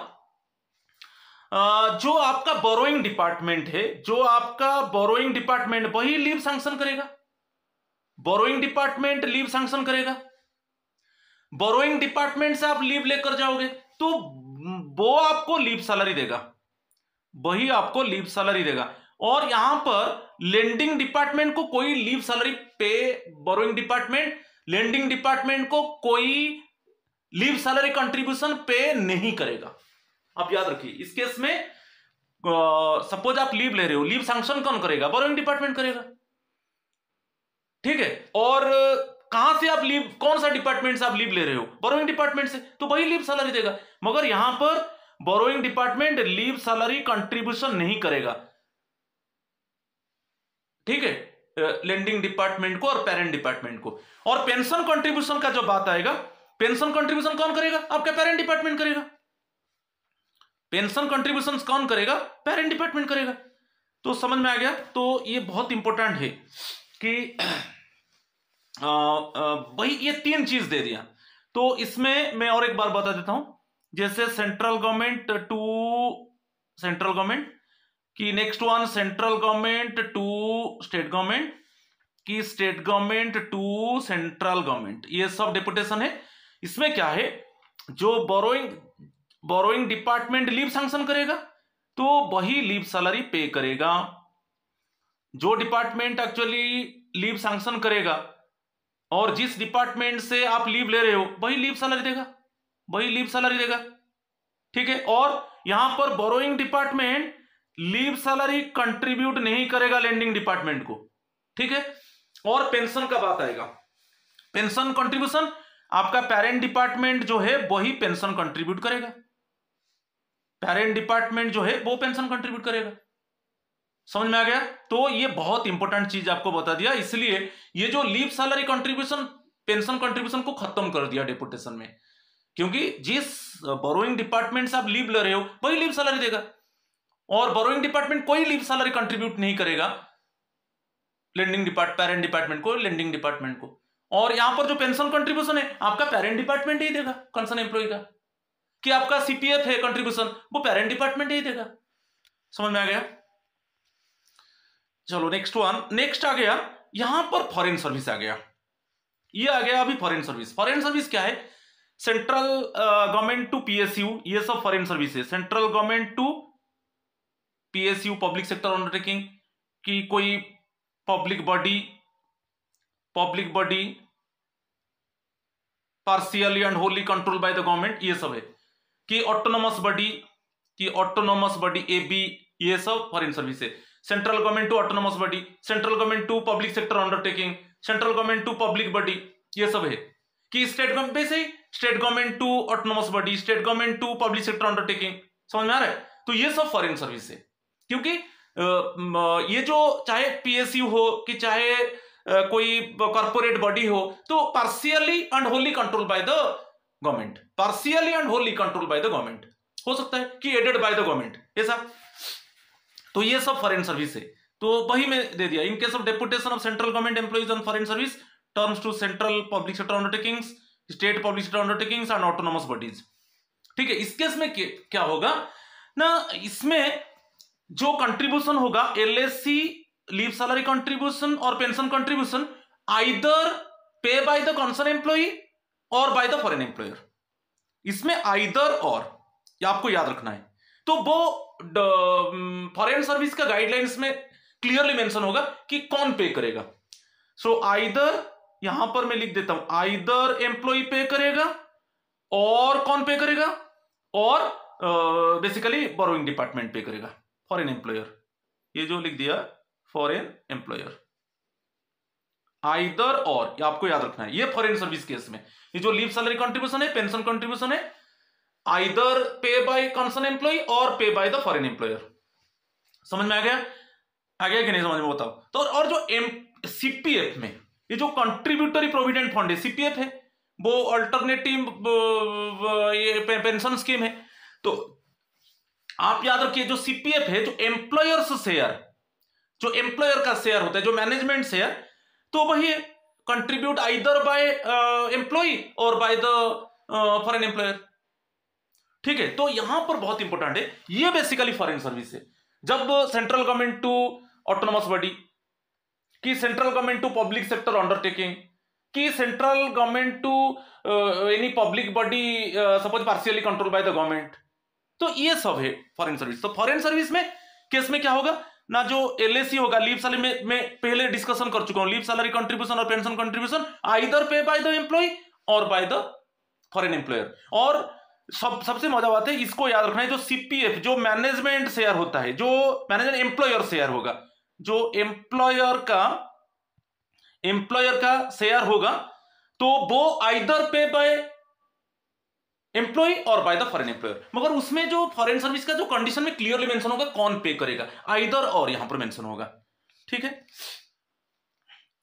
जो आपका बोरोइंग डिपार्टमेंट है, जो आपका बोरोइंग डिपार्टमेंट वही लीव सैंक्शन करेगा, बोरोइंग डिपार्टमेंट लीव सैंक्शन करेगा। बोरोइंग डिपार्टमेंट से आप लीव लेकर जाओगे तो वो आपको लीव सैलरी देगा, वही आपको लीव सैलरी देगा। और यहां पर लेंडिंग डिपार्टमेंट को कोई leave salary pay, borrowing department lending department को कोई लीव सैलरी कंट्रीब्यूशन पे नहीं करेगा। आप याद रखिए, इस केस में सपोज आप लीव ले रहे हो, लीव सैंक्शन कौन करेगा, बोरोइंग डिपार्टमेंट करेगा, ठीक है। और कहां से आप लीव, कौन सा डिपार्टमेंट से आप लीव ले रहे हो, बोरोइंग डिपार्टमेंट से, तो वही लीव सैलरी देगा। मगर यहां पर borrowing department leave salary contribution नहीं करेगा, ठीक है। लेंडिंग डिपार्टमेंट को और पेरेंट डिपार्टमेंट को। और पेंशन कंट्रीब्यूशन का जो बात आएगा, पेंशन कंट्रीब्यूशन कौन करेगा? आपका पेरेंट डिपार्टमेंट करेगा। पेंशन कंट्रीब्यूशन कौन करेगा? पेरेंट डिपार्टमेंट करेगा। तो समझ में आ गया। तो ये बहुत इंपॉर्टेंट है कि भाई ये तीन चीज दे दिया। तो इसमें मैं और एक बार बता देता हूं, जैसे central government to central government की, next one central government to state government की, state government to central government, ये सब डेपुटेशन है। इसमें क्या है, जो borrowing borrowing department leave sanction करेगा तो वही लीव सैलरी पे करेगा। जो डिपार्टमेंट एक्चुअली लीव सैंक्शन करेगा और जिस डिपार्टमेंट से आप लीव ले रहे हो वही लीव सैलरी देगा, वही लीव सैलरी देगा। ठीक है। और यहां पर borrowing department leave salary contribute नहीं करेगा लेंडिंग डिपार्टमेंट को। ठीक है। और पेंशन का बात आएगा, पेंशन कंट्रीब्यूशन आपका पेरेंट डिपार्टमेंट जो है वही पेंशन कंट्रीब्यूट करेगा, पेरेंट डिपार्टमेंट जो है वो पेंशन कंट्रीब्यूट करेगा। समझ में आ गया। तो ये बहुत इंपॉर्टेंट चीज आपको बता दिया, इसलिए ये जो leave salary contribution pension contribution को खत्म कर दिया डेपुटेशन में, क्योंकि जिस बोरोइंग डिपार्टमेंट से आप लीव ले रहे हो वही लीव सैलरी देगा, और बोरोइंग डिपार्टमेंट कोई लीव सैलरी कंट्रीब्यूट नहीं करेगा लेंडिंग डिपार्ट पेरेंट डिपार्टमेंट को, लेंडिंग डिपार्टमेंट को। और यहां पर जो पेंशन कंट्रीब्यूशन है आपका पेरेंट डिपार्टमेंट ही देगा कंसर्न एम्प्लॉय का, कि आपका सीपीएफ है कंट्रीब्यूशन वो पेरेंट डिपार्टमेंट ही देगा। समझ में आ गया। चलो नेक्स्ट वन, नेक्स्ट आ गया यहां पर फॉरेन सर्विस आ गया, ये आ गया अभी फॉरेन सर्विस। फॉरेन सर्विस क्या है? सेंट्रल गवर्नमेंट टू पीएसयू, ये सब फॉरेन सर्विस है। Central government to PSU public sector undertaking की, कोई public body public body partially and wholly control by the government, ये सब है। कि ऑटोनोमस बॉडी की ऑटोनोमस बॉडी एबी, ये सब फॉरेन सर्विस है। Central government to autonomous body, central government to public sector undertaking, central government to public body, ये सब है। कि स्टेट गवर्नमेंट से state government to autonomous body, state government to public sector undertaking. समझ में आ रहा है। तो ये सब फॉरेन सर्विस है, क्योंकि ये जो चाहे पीएसयू हो कि चाहे कोई कॉर्पोरेट बॉडी हो, तो partially and wholly control by the government, partially and wholly control by the government, हो सकता है कि एडेड बाय द गवर्नमेंट, ऐसा। तो ये सब फॉरेन सर्विस है। तो वही में दे दिया, in case of deputation of central government employees on foreign service terms to central public sector undertakings, state public sector undertakings and autonomous bodies. ठीक है। इस केस में क्या होगा ना, इसमें जो कंट्रीब्यूशन होगा एलएससी लीव सैलरी कंट्रीब्यूशन और pension contribution either pay by the concern employee or by the foreign employer. इसमें आइदर और, ये आपको याद रखना है। तो वो फॉरेन सर्विस का गाइडलाइंस में क्लियरली मेंशन होगा कि कौन पे करेगा। सो आइदर, यहां पर मैं लिख देता हूं, आइदर एम्प्लॉय पे करेगा और कौन पे करेगा, और बेसिकली बोरोइंग डिपार्टमेंट पे करेगा, फॉरेन एम्प्लॉयर। ये जो लिख दिया फॉरेन एम्प्लॉयर, आइदर और, ये आपको याद रखना है। ये फॉरेन सर्विस केस में ये जो लीव सैलरी कंट्रीब्यूशन है, पेंशन कंट्रीब्यूशन है, either pay by concern employ or pay by the foreign employer. समझ में आ गया? आ गया कि नहीं समझ में? बताओ। तो और जो एम सीपीएफ में ये जो कंट्रीब्यूटरी प्रोविडेंट फंड है, सीपीएफ है, वो अल्टरनेटिव ये पेंशन स्कीम है। तो आप याद रखिए, जो सीपीएफ है, जो एम्प्लॉयर्स शेयर, जो एम्प्लॉयर का शेयर होता है, जो मैनेजमेंट शेयर, तो वही कंट्रीब्यूट आइदर बाय एम्प्लॉय और बाय द फॉरेन एम्प्लॉयर। ठीक है। तो यहां पर बहुत इंपॉर्टेंट है, ये बेसिकली फॉरेन सर्विस है। जब central government to autonomous body, कि central government to public sector undertaking, कि central government to any public body suppose partially control by the government, तो ये सब है फॉरेन सर्विस। तो फॉरेन सर्विस में केस में क्या होगा ना, जो एलएसी होगा, लीव सैलरी में मैं पहले डिस्कशन कर चुका हूं, लीव सैलरी कंट्रीब्यूशन और pension contribution either pay by the employee और बाय द फॉरेन एम्प्लॉयर। और सब सबसे मजा बात है, इसको याद रखना है, जो सीपीएफ, जो मैनेजमेंट शेयर होता है, जो मैनेजमेंट एम्प्लॉयर शेयर होगा, जो एम्प्लॉयर का एम्प्लॉयर का शेयर होगा, तो वो आइदर पे बाय एम्प्लॉय और बाय द फॉरेन एम्प्लॉयर। मगर उसमें जो फॉरेन सर्विस का जो कंडीशन में क्लियरली मेंशन होगा कौन पे करेगा, आइदर और यहां पर मेंशन होगा। ठीक है।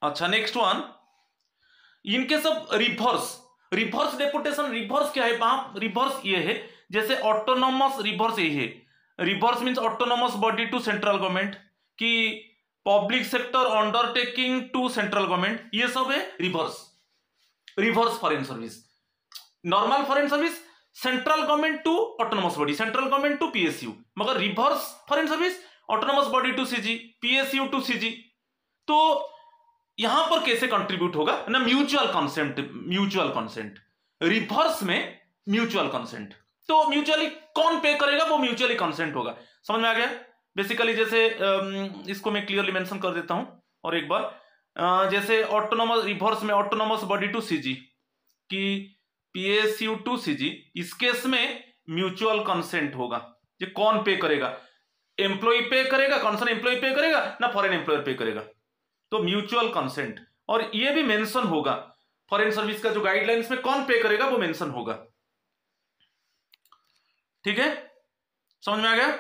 अच्छा नेक्स्ट वन, इनके सब रिवर्स रिवर्स डेपुटेशन। रिवर्स क्या है? वहां रिवर्स ये है जैसे ऑटोनोमस रिवर्स ये है, reverse means autonomous body to central government, कि public sector undertaking to central government, ये सब है reverse. Reverse foreign service, normal foreign service central government to autonomous body, central government to PSU, मगर reverse foreign service autonomous body to CG, PSU to CG. तो यहां पर कैसे contribute होगा ना? Mutual consent, mutual consent, reverse में mutual consent. तो mutually कौन पे करेगा? वो म्यूचुअली कंसेंट होगा। समझ में आ गया? बेसिकली जैसे इसको मैं क्लियरली मेंशन कर देता हूं और एक बार, जैसे ऑटोनोमस रिवर्स में ऑटोनोमस बॉडी टू सीजी की पीएसयू टू सीजी, इस केस में म्यूचुअल कंसेंट होगा। ये कौन पे करेगा? एम्प्लॉय पे करेगा, कॉन्सर्न एम्प्लॉय पे करेगा ना फॉरेन एम्प्लॉयर पे करेगा? तो म्यूचुअल कंसेंट। और ये भी मेंशन होगा फॉरेन सर्विस का जो गाइडलाइंस में कौन पे करेगा वो मेंशन होगा। ठीक है, समझ में आ गया?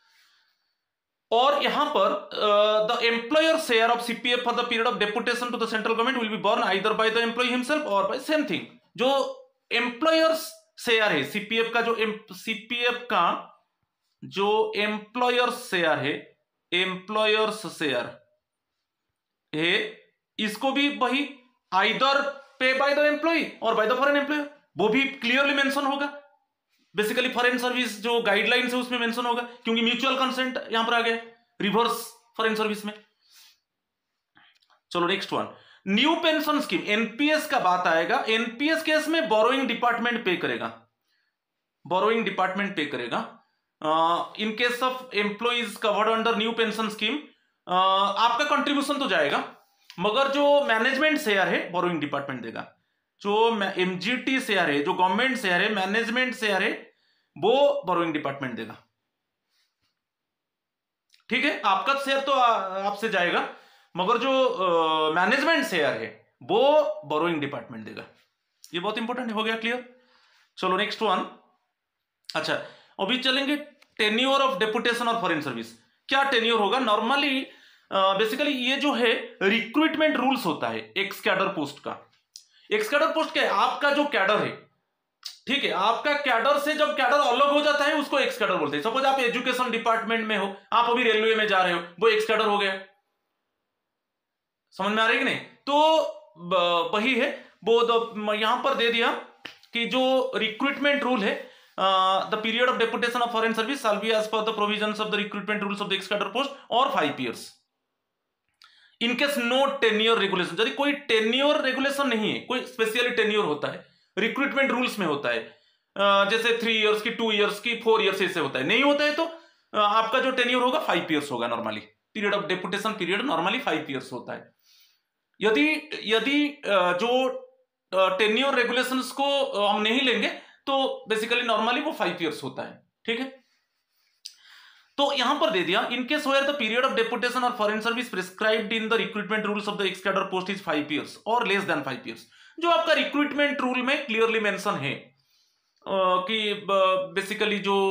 और यहां पर the employer share of CPF for the period of deputation to the central government will be borne either by the employee himself or by same thing. जो एम्प्लॉयर्स शेयर है सीपीएफ का, जो सीपीएफ का जो एम्प्लॉयर्स शेयर है, employer's share है, इसको भी वही either pay by the employee और बाय द फॉरेन एम्प्लॉयर, वो भी क्लियरली मेंशन होगा। बेसिकली फॉरेन सर्विस जो गाइडलाइंस है उसमें मेंशन होगा, क्योंकि म्यूचुअल कंसेंट यहां पर आ गया रिवर्स फॉरेन सर्विस में। चलो next one, new pension scheme, NPS का बात आएगा। एनपीएस केस में बोरोइंग डिपार्टमेंट पे करेगा, बोरोइंग डिपार्टमेंट पे करेगा। In case of employees covered under new pension scheme, आपका कंट्रीब्यूशन तो जाएगा, मगर जो मैनेजमेंट शेयर है बोरोइंग डिपार्टमेंट देगा। जो एमजीटी शेयर है, जो गवर्नमेंट शेयर है, मैनेजमेंट शेयर है, वो बोरोइंग डिपार्टमेंट देगा। ठीक है, आपका शेयर तो आपसे जाएगा, मगर जो मैनेजमेंट uh, शेयर है वो बोरोइंग डिपार्टमेंट देगा। ये बहुत इंपॉर्टेंट हो गया, क्लियर? चलो नेक्स्ट वन। अच्छा, अभी चलेंगे टेन्योर ऑफ डेपुटेशन और फॉरेन सर्विस। क्या टेन्योर होगा? नॉर्मली बेसिकली uh, ये जो है रिक्रूटमेंट रूल्स होता है एक्स कैडर पोस्ट का। एक्स कैडर पोस्ट क्या है? आपका जो कैडर है, ठीक है, आपका कैडर से जब कैडर अलग हो जाता है उसको एक्स कैडर बोलते हैं। सपोज आप एजुकेशन डिपार्टमेंट में हो, आप अभी रेलवे में जा रहे हो, वो एक्स कैडर हो गया। समझ में आ रही है कि नहीं? तो वही है वो, यहां पर दे दिया कि जो रिक्रूटमेंट रूल है, the period of deputation of foreign service shall be as per the provisions of the recruitment rules of the ex cadre post or five years in case no tenure regulation. यदि कोई tenure regulation नहीं है, कोई specially tenure होता है, recruitment rules में होता है, जैसे थ्री इयर्स की, टू इयर्स की, फोर इयर्स ऐसे होता है, नहीं होता है तो आपका जो टेन्योर होगा फाइव इयर्स होगा। Normally period of deputation period normally five years होता है। यदि यदि जो टेन्योर रेगुलेशंस को हम नहीं लेंगे तो बेसिकली नॉर्मली वो फाइव इयर्स होता है। ठीक है, तो यहां पर दे दिया in case where the period of deputation और foreign service prescribed in the recruitment rules of the ex cadre post is five years or less than five years. जो आपका रिक्रूटमेंट रूल में क्लियरली मेंशन है uh, कि basically जो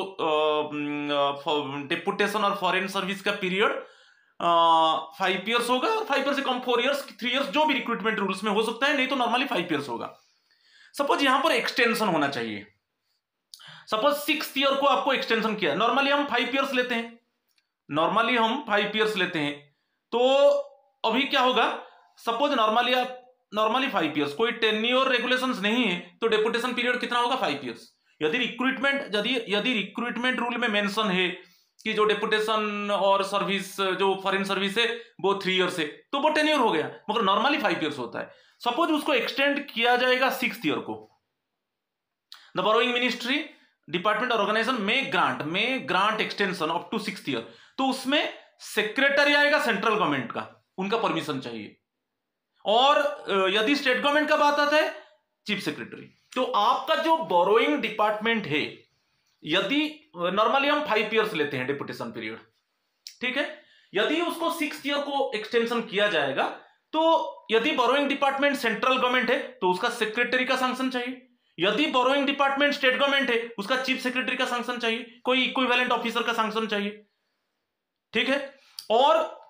deputation और foreign service का period five uh, years होगा और फाइव इयर्स से कम फोर इयर्स, थ्री इयर्स, जो भी रिक्रूटमेंट रूल्स में हो सकता है, नहीं तो नॉर्मली फाइव इयर्स होगा। सपोज यहां पर एक्सटेंशन होना चाहिए। सपोज सिक्स ईयर को आपको एक्सटेंशन किया, नॉर्मली हम फाइव इयर्स लेते हैं, नॉर्मली हम फाइव इयर्स लेते हैं। तो अभी क्या होगा? सपोज नॉर्मली आप नॉर्मली फाइव इयर्स, कोई टेन्योर रेगुलेशंस नहीं है, तो डेपुटेशन पीरियड कितना होगा? Five years. यदि रिक्रूटमेंट यदि यदि रिक्रूटमेंट रूल में मेंशन है कि जो डेपुटेशन और सर्विस, जो फॉरेन सर्विस है वो थ्री इयर्स है, तो वो टेन्योर हो गया, मगर नॉर्मली फाइव इयर्स होता है। सपोज उसको एक्सटेंड किया जाएगा सिक्स ईयर को, द बोरोइंग मिनिस्ट्री डिपार्टमेंट और ऑर्गेनाइजेशन में ग्रांट में grant extension up to six year, तो उसमें सेक्रेटरी आएगा सेंट्रल गवर्नमेंट का, उनका परमिशन चाहिए। और यदि स्टेट गवर्नमेंट का बात आता है, चीफ सेक्रेटरी। तो आपका जो बोरोइंग डिपार्टमेंट है, यदि नॉर्मली हम फाइव इयर्स लेते हैं डेपुटेशन पीरियड, ठीक है, यदि उसको सिक्स ईयर को एक्सटेंशन किया जाएगा, तो यदि बोरोइंग डिपार्टमेंट सेंट्रल गवर्नमेंट है तो उसका सेक्रेटरी का सैंक्शन चाहिए। यदि बोरोइंग डिपार्टमेंट स्टेट गवर्नमेंट है, उसका चीफ सेक्रेटरी का सैंक्शन चाहिए, कोई इक्विवेलेंट ऑफिसर का सैंक्शन चाहिए। ठीक है, और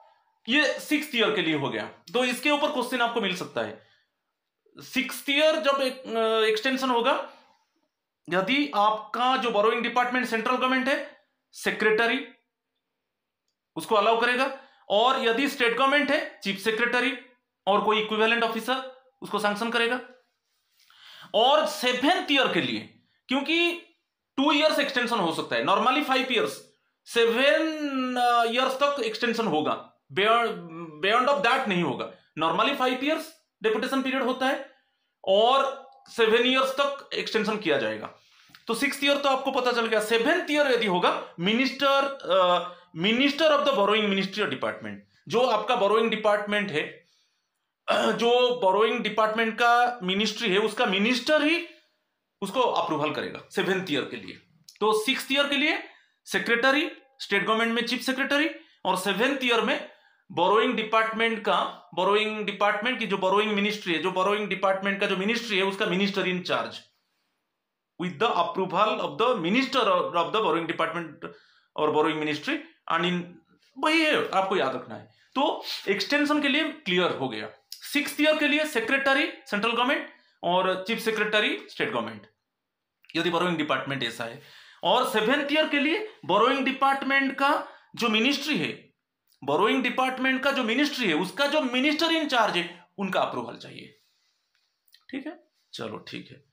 ये सिक्स ईयर के लिए हो गया, तो इसके ऊपर क्वेश्चन आपको मिल सकता है। सिक्स ईयर जब एक्सटेंशन होगा, यदि आपका जो बोरोइंग डिपार्टमेंट सेंट्रल गवर्नमेंट है, सेक्रेटरी उसको अलाउ करेगा, और यदि स्टेट गवर्नमेंट है, चीफ सेक्रेटरी और कोई इक्विवेलेंट ऑफिसर उसको सैंक्शन करेगा। और सेवेंथ ईयर के लिए, क्योंकि टू इयर्स एक्सटेंशन हो सकता है, normally five years, seven years तक एक्सटेंशन होगा, बियॉन्ड ऑफ दैट नहीं होगा। Normally five years deputation period होता है और सेवन इयर्स तक एक्सटेंशन किया जाएगा। तो सिक्स ईयर तो आपको पता चल गया। सेवेंथ ईयर यदि होगा, minister minister of the borrowing ministry और डिपार्टमेंट, जो आपका बोरोइंग डिपार्टमेंट है, जो बोरोइंग डिपार्टमेंट का मिनिस्ट्री है, उसका मिनिस्टर ही उसको अप्रूवल करेगा सेवेंथ ईयर के लिए। तो सिक्स ईयर के लिए सेक्रेटरी, स्टेट गवर्नमेंट में चीफ सेक्रेटरी, और सेवेंथ ईयर में बोरोइंग डिपार्टमेंट का, बोरोइंग डिपार्टमेंट की जो बोरोइंग मिनिस्ट्री है, जो बोरोइंग डिपार्टमेंट का जो मिनिस्ट्री है, उसका minister in charge with the approval of the minister of the borrowing department और बोरोइंग मिनिस्ट्री एंड इन, वही है, आपको याद रखना है। तो एक्सटेंशन के लिए क्लियर हो गया। सिक्स ईयर के लिए सेक्रेटरी सेंट्रल गवर्नमेंट और चीफ सेक्रेटरी स्टेट गवर्नमेंट, यदि बोरोइंग डिपार्टमेंट ऐसा है। और सेवेंथ ईयर के लिए बोरोइंग डिपार्टमेंट का जो मिनिस्ट्री है, बोरोइंग डिपार्टमेंट का जो मिनिस्ट्री है, उसका जो मिनिस्टर इन चार्ज है, उनका अप्रूवल चाहिए। ठीक है, चलो ठीक है।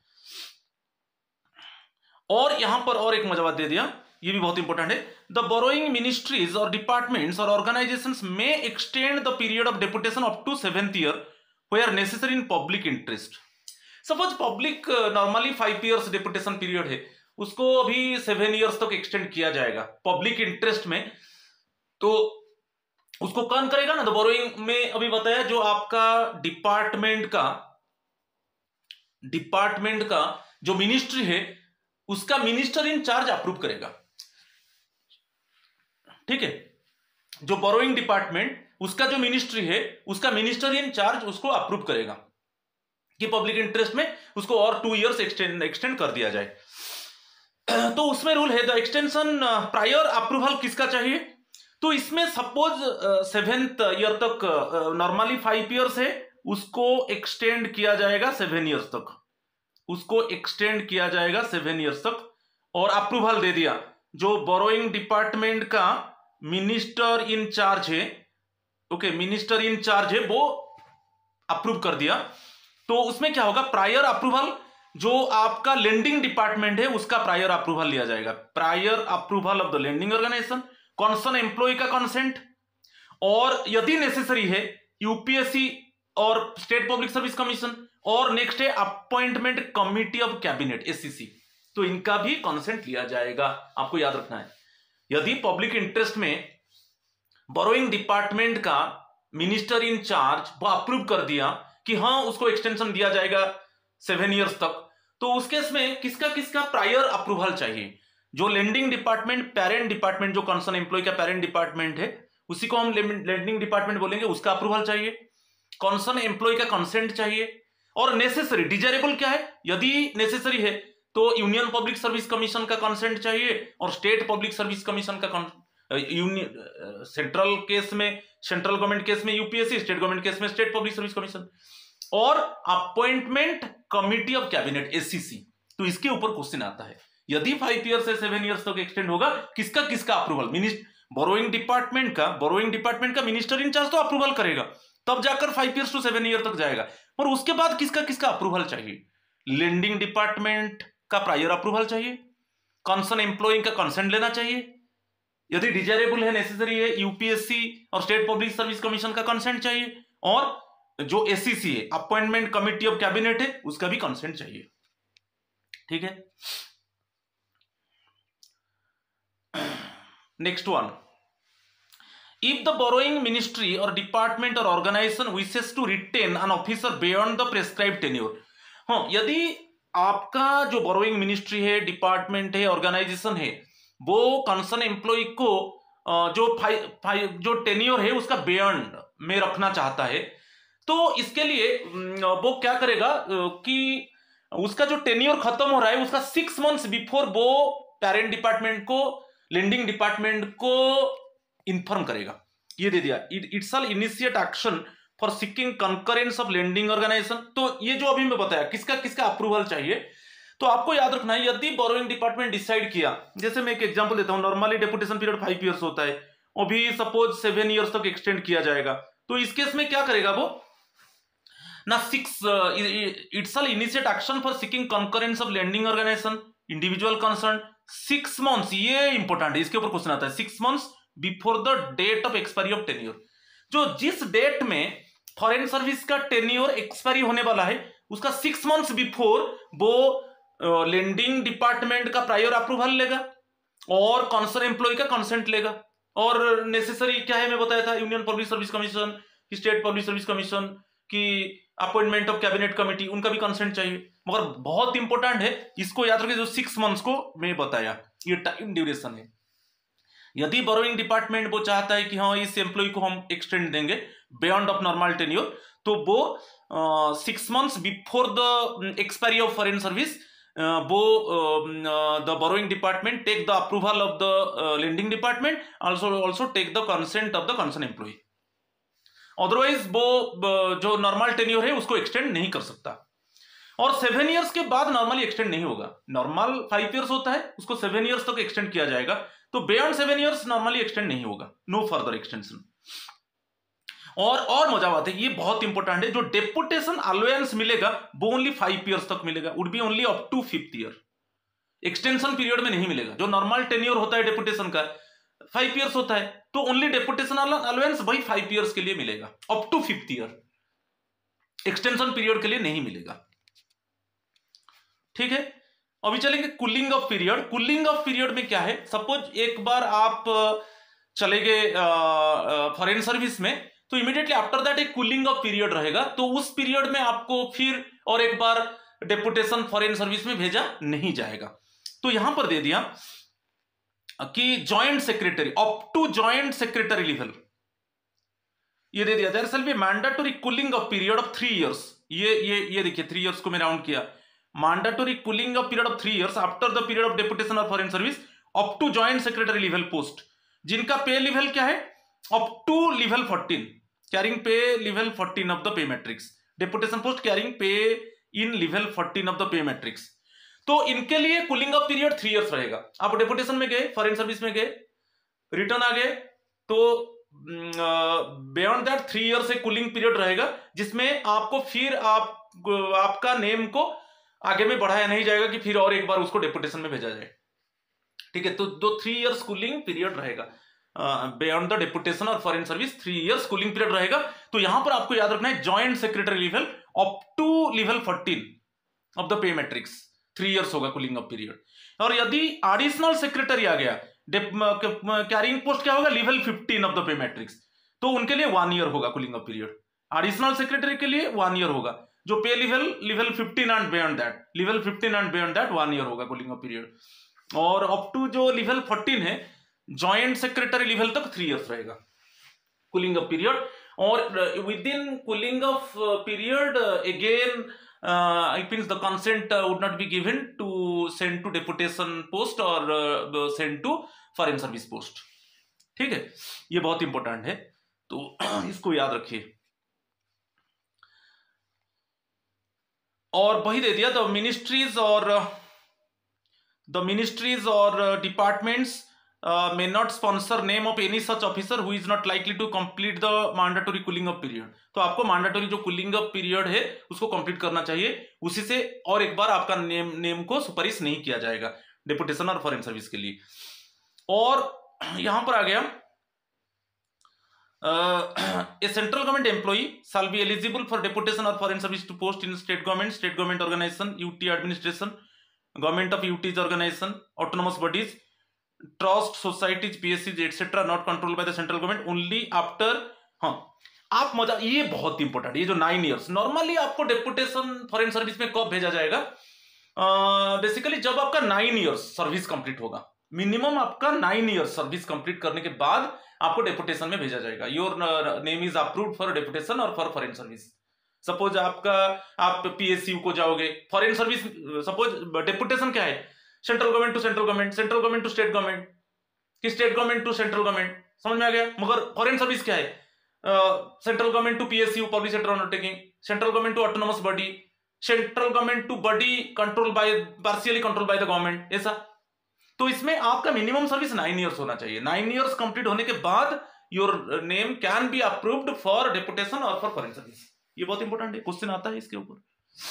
और यहां पर और एक मजाबात दे दिया, ये भी बहुत इंपॉर्टेंट है। द बोरोइंग मिनिस्ट्रीज और डिपार्टमेंट्स और ऑर्गेनाइजेशंस में extend the period of deputation up to seventh year where necessary in public interest. Suppose public normally five years deputation period है, उसको अभी सेवन इयर्स तक एक्सटेंड किया जाएगा पब्लिक इंटरेस्ट में, तो उसको कौन करेगा ना। द बोरोइंग में अभी बताया, जो आपका डिपार्टमेंट का डिपार्टमेंट का जो मिनिस्ट्री है, उसका मिनिस्टर इन चार्ज अप्रूव करेगा। ठीक है, जो बोरोइंग डिपार्टमेंट, उसका जो मिनिस्ट्री है, उसका मिनिस्टर इन चार्ज उसको अप्रूव करेगा कि पब्लिक इंटरेस्ट में उसको और टू इयर्स एक्सटेंड एक्सटेंड कर दिया जाए। तो उसमें रूल है, द एक्सटेंशन प्रायर अप्रूवल किसका चाहिए। तो इसमें सपोज सेवेंथ ईयर तक, नॉर्मली फाइव इयर्स है, उसको एक्सटेंड किया जाएगा सेवन इयर्स तक, उसको एक्सटेंड किया जाएगा सेवन इयर्स तक, और अप्रूवल दे दिया। जो बोरोइंग डिपार्टमेंट का मिनिस्टर इन चार्ज है, ओके, मिनिस्टर इन चार्ज है, वो अप्रूव कर दिया। तो उसमें क्या होगा, प्रायर अप्रूवल, जो आपका लेंडिंग डिपार्टमेंट है, उसका प्रायर अप्रूवल लिया जाएगा। Prior approval of the lending organisation, concern employee का कंसेंट, और यदि नेसेसरी है यूपीएससी और स्टेट पब्लिक सर्विस कमीशन, और नेक्स्ट है appointment committee of cabinet SCC, तो इनका भी कंसेंट लिया जाएगा। आपको याद रखना है, यदि पब्लिक इंटरेस्ट में बोरोइंग डिपार्टमेंट का मिनिस्टर इन चार्ज वो अप्रूव कर दिया कि हाँ उसको एक्सटेंशन दिया जाएगा सेवन इयर्स तक, तो उस केस में किसका किसका प्रायर अप्रूवल चाहिए। जो लेंडिंग डिपार्टमेंट, पेरेंट डिपार्टमेंट, जो कंसर्न एम्प्लॉय का पेरेंट डिपार्टमेंट है, उसी को हम लेंडिंग डिपार्टमेंट बोलेंगे, उसका अप्रूवल चाहिए। कंसर्न एम्प्लॉय का कंसेंट चाहिए। और नेसेसरी, डिजायरेबल क्या है, यदि नेसेसरी है तो यूनियन पब्लिक सर्विस कमीशन का कंसेंट चाहिए, और स्टेट पब्लिक सर्विस कमीशन का, यूनियन सेंट्रल केस में सेंट्रल गवर्नमेंट केस में यूपीएससी, स्टेट गवर्नमेंट केस में स्टेट पब्लिक सर्विस कमीशन, और appointment committee of cabinet SCC. तो इसके ऊपर क्वेश्चन आता है, यदि फाइव ईयर से सेवन ईयर्स तक एक्सटेंड होगा, किसका किसका अप्रूवल, मिनिस्टर बोरोइंग डिपार्टमेंट का, बोरोइंग डिपार्टमेंट का मिनिस्टर इन चार्ज तो अप्रूवल करेगा, तब जाकर five years to seven year तक जाएगा, और उसके बाद किसका किसका अप्रूवल चाहिए। लेंडिंग डिपार्टमेंट का प्रायर अप्रूवल चाहिए, कंसर्न एम्प्लॉय का कंसेंट लेना चाहिए, यदि डिजायरेबल है, नेसेसरी है, यूपीएससी और स्टेट पब्लिक सर्विस कमीशन का कंसेंट चाहिए, और जो एससीसी है, अपॉइंटमेंट कमिटी ऑफ कैबिनेट है, उसका भी कंसेंट चाहिए। ठीक है, next one, if the borrowing ministry or department or organization wishes to retain an officer beyond the prescribed tenure। हाँ, यदि आपका जो बोरोइंग मिनिस्ट्री है, डिपार्टमेंट है, ऑर्गेनाइजेशन है, वो कंसर्न एम्प्लॉय को जो फाइव फाइव जो टेन्योर है उसका बियॉन्ड में रखना चाहता है, तो इसके लिए वो क्या करेगा कि उसका जो टेन्योर खत्म हो रहा है, उसका सिक्स मंथ्स बिफोर वो पेरेंट डिपार्टमेंट को, लेंडिंग डिपार्टमेंट को इन्फॉर्म करेगा। ये दे दिया, it shall initiate action for seeking concurrence of lending organisation. तो ये जो अभी मैं बताया किसका किसका अप्रूवल चाहिए, तो आपको याद रखना है यदि बोरोइंग डिपार्टमेंट डिसाइड किया, जैसे मैं एक एग्जांपल देता हूं, normally deputation period five years होता है, अभी सपोज सेवन इयर्स तक एक्सटेंड किया जाएगा, तो इस केस में क्या करेगा वो ना, six it shall initiate action for seeking concurrence of lending organisation individual concern six months, ये इंपॉर्टेंट है, इसके ऊपर क्वेश्चन आता है, six months before the date of expiry of tenure. जो जिस डेट में फॉरेन सर्विस का टेन्योर एक्सपायरी होने वाला है उसका सिक्स मंथ्स बिफोर वो लेंडिंग डिपार्टमेंट का प्रायर अप्रूवल लेगा और कंसर्न एम्प्लॉय का कंसेंट लेगा, और नेसेसरी क्या है मैं बताया था, union public service commission, state public service commission की अपॉइंटमेंट ऑफ कैबिनेट कमेटी, उनका भी कंसेंट चाहिए। मगर बहुत इंपॉर्टेंट है, इसको याद रखिए, जो सिक्स मंथ्स को मैं बताया ये टाइम ड्यूरेशन है। यदि बोरोइंग डिपार्टमेंट वो चाहता है कि हाँ इस एम्प्लॉय को हम एक्सटेंड देंगे बियॉन्ड ऑफ नॉर्मल टेन्योर, तो वो six months before the expiry of foreign service वो the borrowing department take the approval of the lending department, also also take the consent of the concern employee. Otherwise वो जो normal tenure है उसको extend नहीं कर सकता। और seven years के बाद नॉर्मली एक्सटेंड नहीं होगा, नॉर्मल फाइव इयर्स होता है उसको सेवन इयर्स तक एक्सटेंड किया जाएगा, तो beyond seven years normally extend नहीं होगा, नो फर्दर एक्सटेंशन। और और मजा बात है, ये बहुत इंपॉर्टेंट है, जो डेपुटेशन अलाउंस मिलेगा वो ओनली फाइव इयर्स तक मिलेगा, would be only up to fifth year, extension period में नहीं मिलेगा। जो नॉर्मल टेन्योर होता है डेपुटेशन का फाइव इयर्स होता है, तो ओनली डेपुटेशन अलाउंस वही फाइव इयर्स के लिए मिलेगा, up to fifth year, extension period के लिए नहीं मिलेगा। ठीक है, अभी चलेंगे cooling off period. Cooling off period में क्या है, सपोज एक बार आप चले गए फॉरेन सर्विस में, तो इमीडिएटली आफ्टर दैट एक कूलिंग ऑफ पीरियड रहेगा, तो उस पीरियड में आपको फिर और एक बार डेपुटेशन फॉरेन सर्विस में भेजा नहीं जाएगा। तो यहां पर दे दिया कि joint secretary up to joint secretary level, ये दे दिया there shall be mandatory cooling off period of three years. ये ये ये देखिए थ्री इयर्स को मैं राउंड किया, mandatory cooling of period of three years after the period of deputation or foreign service up to joint secretary level post, जिनका पे level क्या है up to level fourteen, carrying pay level fourteen of the pay matrix, deputation post carrying pay in level fourteen of the pay matrix। तो इनके लिए cooling off period three years रहेगा। आप deputation में गए, फॉरेन सर्विस में गए, return आ गए, तो बियॉन्ड दैट थ्री इयर्स से कूलिंग पीरियड रहेगा, जिसमें आपको फिर आप आपका नेम को आगे में बढ़ाया नहीं जाएगा कि फिर और एक बार उसको डेपुटेशन में भेजा जाए। ठीक है, तो दो थ्री इयर्स कूलिंग पीरियड रहेगा बियॉन्ड द डेपुटेशन और foreign service, three years cooling period रहेगा। तो यहां पर आपको याद रखना है joint secretary level up to level fourteen of the pay matrix, three years होगा कूलिंग ऑफ पीरियड। और यदि एडिशनल सेक्रेटरी आ गया, कैरिंग पोस्ट क्या होगा, level fifteen of the pay matrix, तो उनके लिए वन ईयर होगा cooling off period. Additional secretary के लिए वन ईयर होगा, जो pay level level fifteen and beyond that, level fifteen and beyond that one year होगा कूलिंग ऑफ पीरियड। और अप टू जो लेवल फोर्टीन है जॉइंट सेक्रेटरी लेवल तक three years रहेगा कूलिंग ऑफ पीरियड। और within cooling off period again it means the consent would not be given to send to deputation post और send to foreign service post. ठीक है, ये बहुत important है, तो इसको याद रखिए। और वही दे दिया, द मिनिस्ट्रीज और द मिनिस्ट्रीज और departments may not sponsor name of any such officer who is not likely to complete the mandatory cooling off period. तो आपको मैंडेटरी जो कूलिंग ऑफ पीरियड है उसको कंप्लीट करना चाहिए, उसी से और एक बार आपका नेम नेम को सुपारिश नहीं किया जाएगा डेपुटेशन और फॉरेन सर्विस के लिए। और यहां पर आ गया a central government employee shall be eligible for deputation or foreign service to post in state government, state government organization, U T administration, government of U T's organization, autonomous bodies, trust societies, P S Cs etc. not controlled by the central government only after। हाँ, आप मजा, ये बहुत important, ये जो nine years normally आपको deputation foreign service में कब भेजा जाएगा, बेसिकली जब आपका नाइन इयर्स सर्विस कंप्लीट होगा, मिनिमम आपका नाइन इयर्स सर्विस कंप्लीट करने के बाद आपको डेपुटेशन में भेजा जाएगा। Your name is approved for deputation और फॉर फॉरेन सर्विस। सपोज आपका आप पीएसयू को जाओगे, फॉरेन सर्विस, सपोज डेपुटेशन क्या है, central government to central government, central government to state government, कि state government to central government, समझ में आ गया। मगर फॉरेन सर्विस क्या है? Central government to PSU, public sector undertaking, central government to autonomous body, central government to body control by partially control by the government, ऐसा। तो इसमें आपका मिनिमम सर्विस नाइन इयर्स होना चाहिए। नाइन इयर्स कंप्लीट होने के बाद your name can be approved for deputation और फॉर फॉरेन सर्विस। ये बहुत इंपॉर्टेंट है, क्वेश्चन आता है इसके ऊपर।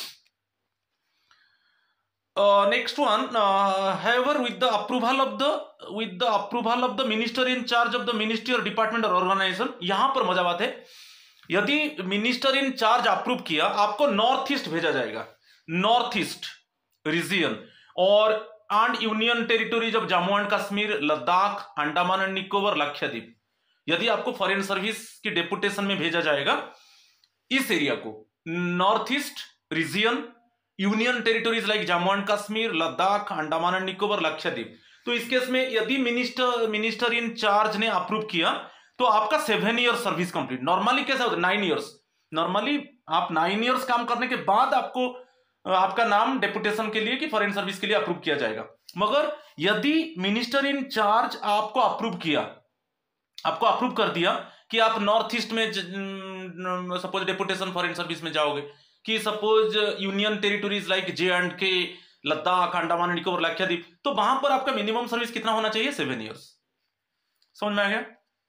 Next one, however with the approval of the with the approval of the minister in charge of the ministry or department or organization, यहां पर मजा बात है, यदि मिनिस्टर इन चार्ज अप्रूव किया, आपको नॉर्थ ईस्ट भेजा जाएगा, नॉर्थ ईस्ट रीजन और and union territories of Jammu and Kashmir, Ladakh, Andaman and Nicobar, Lakshadweep. यदि आपको फॉरेन सर्विस की डेपुटेशन में भेजा जाएगा इस एरिया को, north east region, union territories like Jammu and Kashmir, Ladakh, Andaman and Nicobar, Lakshadweep, तो इस केस में यदि मिनिस्टर मिनिस्टर इन चार्ज ने अप्रूव किया तो आपका seven year service complete. Normally कैसा होता है? Nine years. नॉर्मली आप नाइन इयर्स काम करने के बाद आपको आपका नाम डेपुटेशन के लिए कि फॉरेन सर्विस के लिए अप्रूव किया जाएगा। मगर यदि मिनिस्टर इन चार्ज आपको अप्रूव किया, आपको अप्रूव कर दिया कि आप नॉर्थ ईस्ट में सपोज डेपुटेशन फॉरेन सर्विस में जाओगे, कि suppose union territories like J and K, Ladakh, Andaman and Nicobar, Lakshadweep, तो वहां पर आपका मिनिमम सर्विस कितना होना चाहिए? Seven years. समझ में आ गया।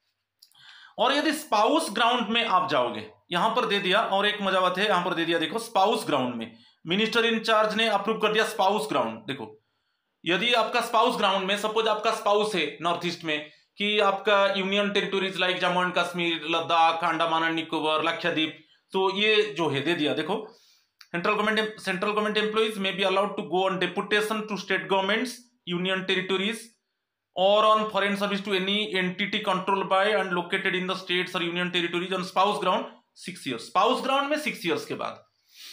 और यदि स्पाउस ग्राउंड में आप जाओगे, यहां पर दे दिया, और एक मजा बात है यहां पर दे दिया, देखो स्पाउस ग्राउंड में मिनिस्टर इन चार्ज ने अप्रूव कर दिया स्पाउस ग्राउंड। देखो यदि आपका स्पाउस ग्राउंड में सपोज आपका स्पाउस है नॉर्थ ईस्ट में, कि आपका union territories like Jammu and Kashmir, Ladakh, Andaman and Nicobar, Lakshadweep, तो ये जो है दे दिया। देखो central government central government employees may be allowed to go on deputation to state governments, union territories और on foreign service to any entity control by and located in the states और union territories on spouse ground six years. Spouse ground में six years के बाद,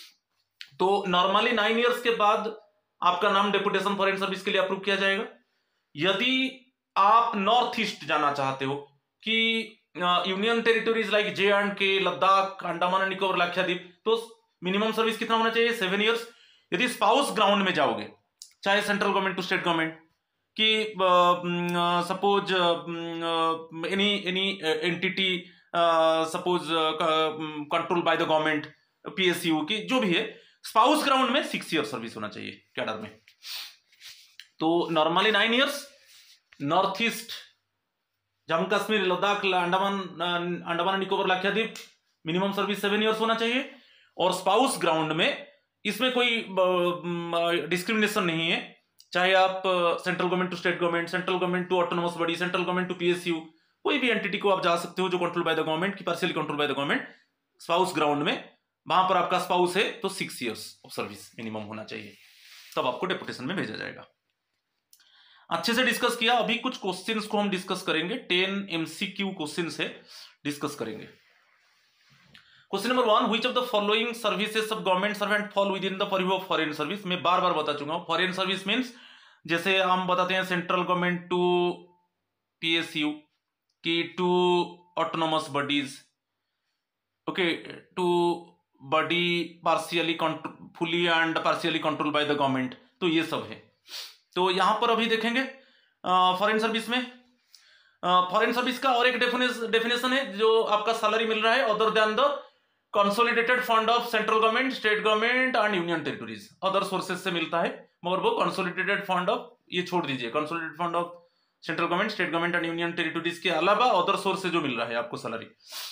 तो normally nine years के बाद आपका नाम डेपुटेशन फॉरेन सर्विस के लिए अप्रूव किया जाएगा। यदि आप नॉर्थ ईस्ट जाना चाहते हो कि union territories like J and K, Ladakh, Andaman and Nicobar, Lakshadweep, तो मिनिमम सर्विस कितना होना चाहिए? Seven years. यदि स्पाउस ग्राउंड में जाओगे, चाहे central government to state government, कि suppose any any entity suppose control by the government, PSU की जो भी है, स्पाउस ग्राउंड में सिक्स ईयर सर्विस होना चाहिए कैडर में। तो normally nine years, north east, Jammu Kashmir, Ladakh, Andaman Andaman Nicobar, Lakshadweep, minimum service seven years होना चाहिए। और स्पाउस ग्राउंड में इसमें कोई डिस्क्रिमिनेशन नहीं है, चाहे आप central government to state government, central government to autonomous body, central government to PSU, कोई भी एंटिटी को आप जा सकते हो जो कंट्रोल बाय द गवर्नमेंट, की partially control by the government. Spouse ground में वहां पर आपका स्पाउस है तो six years of service minimum होना चाहिए, तब आपको डेपुटेशन में भेजा जाएगा। अच्छे से डिस्कस किया। अभी कुछ क्वेश्चंस को हम डिस्कस करेंगे, टेन एमसीक्यू क्वेश्चंस है, डिस्कस करेंगे। Question number one, which of the following services of government servant fall within the purview of foreign service. मैं बार बार बता चुका हूं, फॉरेन सर्विस मीन्स जैसे हम बताते हैं सेंट्रल गवर्नमेंट टू पीएसयू की, to autonomous bodies, okay, to body partially fully and partially control by the government, तो ये सब है। तो यहां पर अभी देखेंगे फॉरेन सर्विस में, फॉरेन सर्विस का और एक डेफिनेशन है जो आपका सैलरी मिल रहा है other than the consolidated fund of central government, state government and union territories, other sources से मिलता है। मगर वो कंसोलिडेटेड फंड ऑफ, ये छोड़ दीजिए, consolidated fund of central government, state government and union territories के अलावा अदर सोर्स से जो मिल रहा है आपको सैलरी।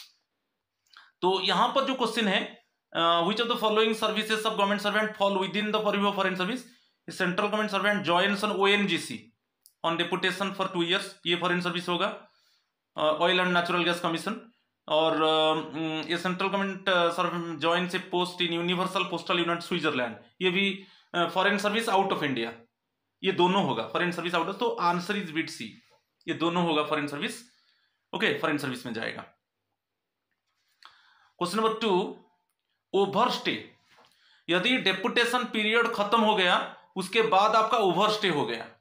तो यहां पर जो क्वेश्चन है, which of the following services of government servant fall within the purview of foreign service. Central government servant joins on ONGC on deputation for two years, ये फॉरेन सर्विस होगा, oil and natural gas commission. और uh, ये central government joins a post in universal postal unit Switzerland, ये भी foreign service out of India, ये दोनों होगा foreign service out of, तो आंसर इज बिट सी, ये दोनों होगा foreign service, okay, foreign service में जाएगा। Question number two, overstay, यदि डेपुटेशन पीरियड खत्म हो गया उसके बाद आपका ओवर स्टे हो गया,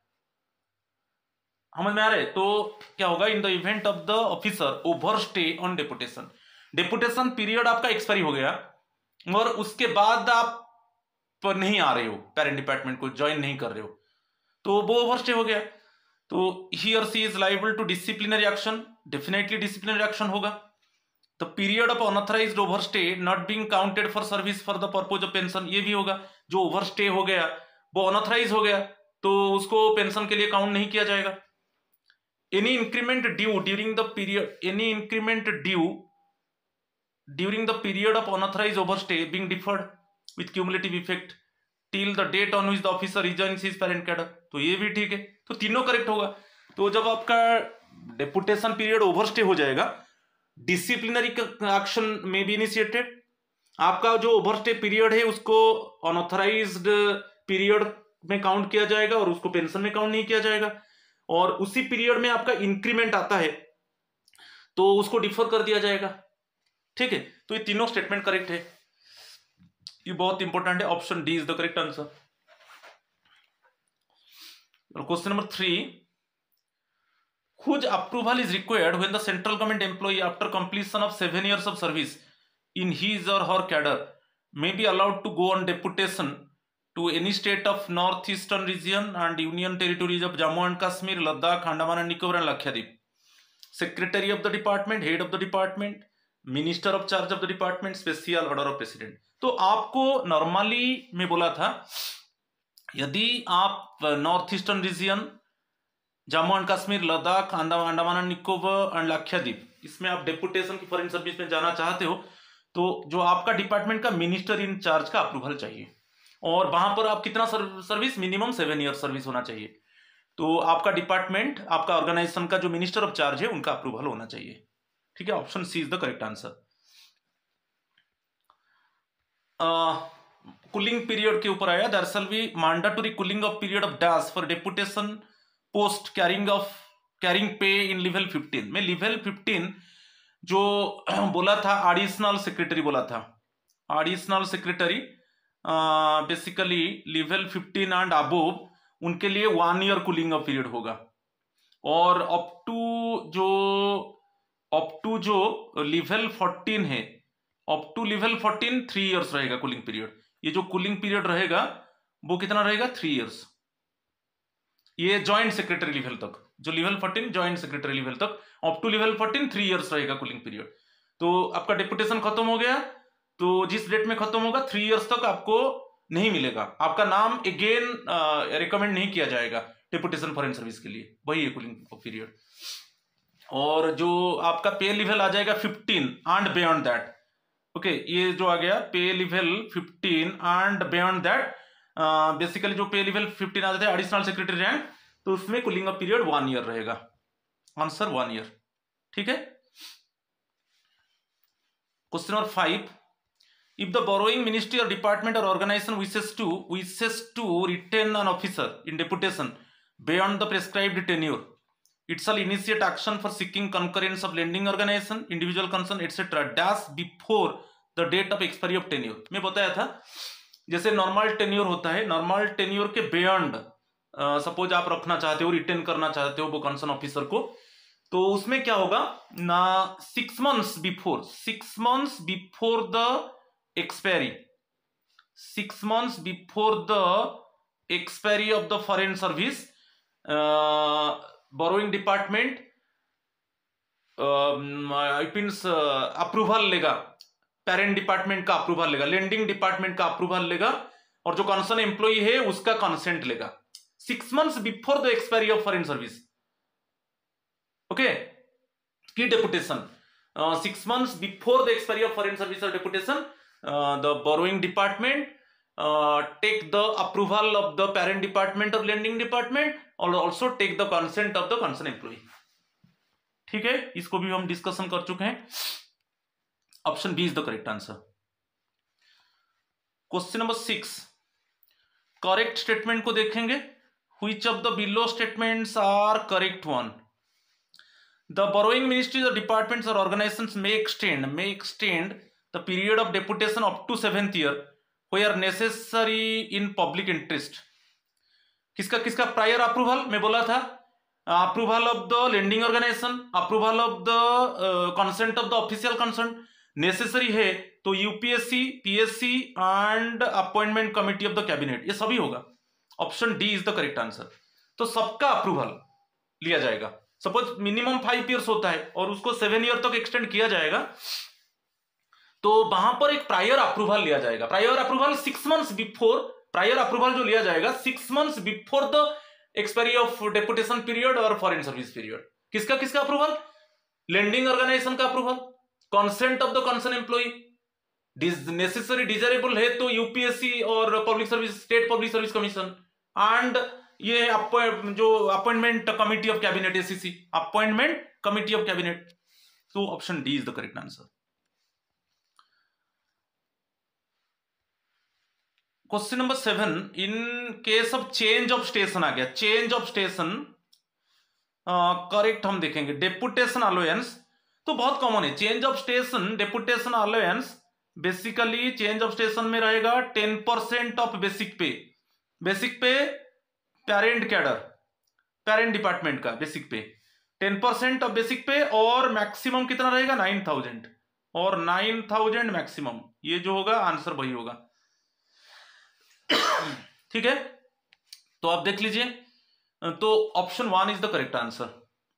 समझ में आ रहे, तो क्या होगा, in the event of the officer overstay on deputation, deputation period आपका एक्सपायरी हो गया और उसके बाद आप पर नहीं आ रहे हो, पेरेंट डिपार्टमेंट को ज्वाइन नहीं कर रहे हो, तो वो ओवर स्टे हो गया। तो ही और she is liable to disciplinary action, definitely disciplinary action होगा। The period of unauthorised overstay not being counted for service for the purpose of pension, ये भी होगा। जो ओवरस्टे हो गया वो अनऑथराइज हो गया तो उसको पेंशन के लिए काउंट नहीं किया जाएगा। Any increment due during the period any increment due during the period of unauthorised overstay being deferred with cumulative effect till the date on which the officer resigns his parent cadre, तो ये भी ठीक है। तो तीनों correct होगा। तो जब आपका डेपुटेशन पीरियड ओवरस्टे हो जाएगा, डिसिप्लिनरी एक्शन में बी इनिशिएटेड। आपका जो ओवरस्टे पीरियड है उसको अनऑथराइज्ड पीरियड में काउंट किया जाएगा और उसको पेंशन में काउंट नहीं किया जाएगा। और उसी पीरियड में आपका इंक्रीमेंट आता है तो उसको डिफर कर दिया जाएगा। ठीक है, तो ये तीनों स्टेटमेंट करेक्ट है। ये बहुत इंपॉर्टेंट है। Option D is the correct answer. Question number three, whose approval is required when the central government employee after completion of seven years of service in his or her cadre may be allowed to go on deputation to any state of northeastern region and union territories of Jammu and Kashmir, Ladakh, Andaman and Nicobar and Lakshadweep. Secretary of the department, head of the department, minister of charge of the department, special order of president. तो आपको normally मैं बोला था यदि आप north eastern region, Jammu and Kashmir, Ladakh, Andaman and Nicobar and Lakshadweep, इसमें आप deputation की फॉरेन सर्विस में जाना चाहते हो तो जो आपका डिपार्टमेंट का मिनिस्टर इन चार्ज का अप्रूवल चाहिए। और वहां पर आप कितना service, minimum seven year service होना चाहिए। तो आपका डिपार्टमेंट, आपका ऑर्गेनाइजेशन का जो मिनिस्टर ऑफ चार्ज है उनका अप्रूवल होना चाहिए। ठीक है, option C is the correct answer. Cooling period के ऊपर आया, there shall be mandatory cooling off period of dash for deputation post carrying of carrying pay in level fifteen में। लेवल फिफ्टीन जो बोला था एडिशनल सेक्रेटरी बोला था, additional secretary basically level fifteen and above उनके लिए one year cooling off period होगा। और अप टू जो अप टू जो लेवल फोर्टीन है, up to level fourteen three years रहेगा कूलिंग पीरियड। ये जो कूलिंग पीरियड रहेगा वो कितना रहेगा, थ्री इयर्स। ये जॉइंट सेक्रेटरी लेवल तक, जो level fourteen joint secretary level तक, up to level fourteen three years रहेगा कूलिंग पीरियड। तो आपका डेपुटेशन खत्म हो गया तो जिस डेट में खत्म होगा थ्री इयर्स तक आपको नहीं मिलेगा, आपका नाम अगेन रिकमेंड नहीं किया जाएगा डेपुटेशन फॉरेन सर्विस के लिए, वही है कूलिंग पीरियड। और जो आपका पे लेवल आ जाएगा fifteen and beyond that, okay, ये जो आ गया pay level fifteen and beyond that, basically जो पे लेवल फिफ्टीन आ जाता है एडिशनल सेक्रेटरी रैंक, तो उसमें cooling off period one year रहेगा। Answer one year. ठीक है, question number five, if the borrowing ministry और डिपार्टमेंट और organisation wishes to wishes to retain an officer in deputation beyond the prescribed tenure, it shall initiate action for seeking concurrence of lending organization, individual concern etc dash before the date of expiry of tenure। मैं बताया था जैसे normal tenure होता है, normal tenure के beyond suppose आप रखना चाहते हो, रिटेन करना चाहते हो वो कंसर्न ऑफिसर को, तो उसमें क्या होगा ना, six months before six months before the expiry six months before the expiry of the foreign service borrowing department it means approval लेगा, पेरेंट डिपार्टमेंट का अप्रूवल लेगा, लेंडिंग डिपार्टमेंट का अप्रूवल लेगा और जो कंसर्न एम्प्लॉई है उसका कंसेंट लेगा six months before the expiry of foreign service. Okay, की deputation six months before the expiry of foreign service और deputation the borrowing department Uh, take the approval of the parent department or lending department और also take the consent of the concerned employee। ठीक है, इसको भी हम discussion कर चुके हैं। Option B is the correct answer. Question number six, correct statement को देखेंगे। Which of the below statements are correct one? The borrowing ministries और डिपार्टमेंट्स और organisations may extend may extend the period of deputation up to seventh year where necessary in public interest। किसका किसका prior approval मैं बोला था, approval of the lending organisation, approval of the consent of the official concern, necessary है तो UPSC, PSC and appointment committee of the cabinet, ये सभी होगा। Option D is the correct answer. तो सबका अप्रूवल लिया जाएगा, सपोज मिनिमम फाइव ईयर्स होता है और उसको सेवन ईयर तक एक्सटेंड किया जाएगा, तो वहां पर एक प्रायर अप्रूवल लिया जाएगा। Prior approval six months before, prior approval जो लिया जाएगा six months before the expiry of deputation period और फॉरेन सर्विस पीरियड। किसका किसका अप्रूवल? लेंडिंग ऑर्गेनाइजेशन का approval, consent of the concern employee, necessary desirable है तो यूपीएससी और public service, state public service commission, and ये जो appointment committee of cabinet, ACC, appointment committee of cabinet. तो option D is the correct answer. Question number seven, in case of change of station आ गया, change of station correct हम देखेंगे। Deputation allowance तो बहुत common है, change of station deputation allowance basically change of station में रहेगा ten percent of basic pay, basic pay parent cadre, parent department का basic pay ten percent of basic pay, और maximum कितना रहेगा nine thousand, और nine thousand maximum, ये जो होगा आंसर वही होगा। ठीक है, तो आप देख लीजिए, तो option one is the correct answer,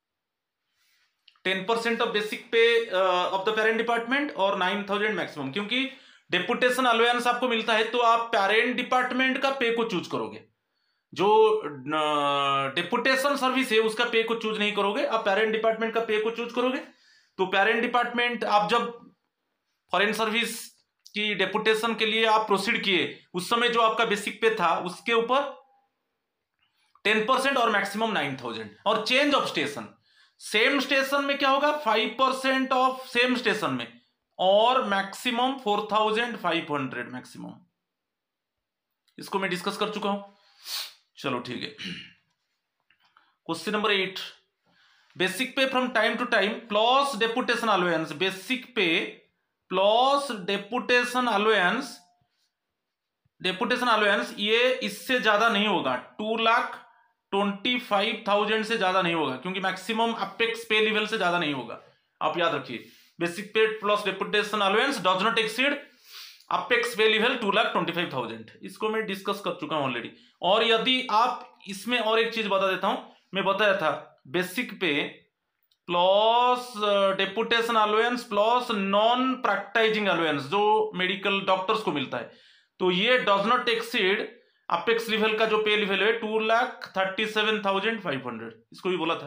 ten percent of basic pay of the parent department और नाइन थाउजेंड मैक्सिमम, क्योंकि डेपुटेशन अलाउंस आपको मिलता है तो आप पेरेंट डिपार्टमेंट का पे को चूज करोगे, जो डेपुटेशन सर्विस है उसका पे को चूज नहीं करोगे, आप पेरेंट डिपार्टमेंट का पे को चूज करोगे। तो पेरेंट डिपार्टमेंट आप जब फॉरेन सर्विस की डेपुटेशन के लिए आप प्रोसीड किए, उस समय जो आपका बेसिक पे था उसके ऊपर टेन परसेंट और मैक्सिमम नाइन थाउजेंड, और change of station, same station में क्या होगा five percent of same station में, और maximum four thousand five hundred maximum. इसको मैं डिस्कस कर चुका हूं, चलो ठीक है। Question number eight, basic pay from time to time plus deputation allowance, basic pay plus deputation allowance, deputation allowance ये इससे ज्यादा नहीं होगा, two lakh twenty five thousand से ज्यादा नहीं होगा, क्योंकि मैक्सिमम अपेक्स पे लेवल से ज्यादा नहीं होगा। आप याद रखिए, basic pay plus deputation allowance does not exceed apex pay level two lakh twenty five thousand. इसको मैं डिस्कस कर चुका हूं ऑलरेडी। और यदि आप इसमें और एक चीज बता देता हूं, मैं बताया था basic pay plus deputation allowance plus non practising allowance जो मेडिकल डॉक्टर्स को मिलता है, तो ये does not exceed apex level का जो पे लेवल है two lakh thirty seven thousand five hundred, इसको भी बोला था।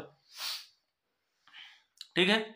ठीक है,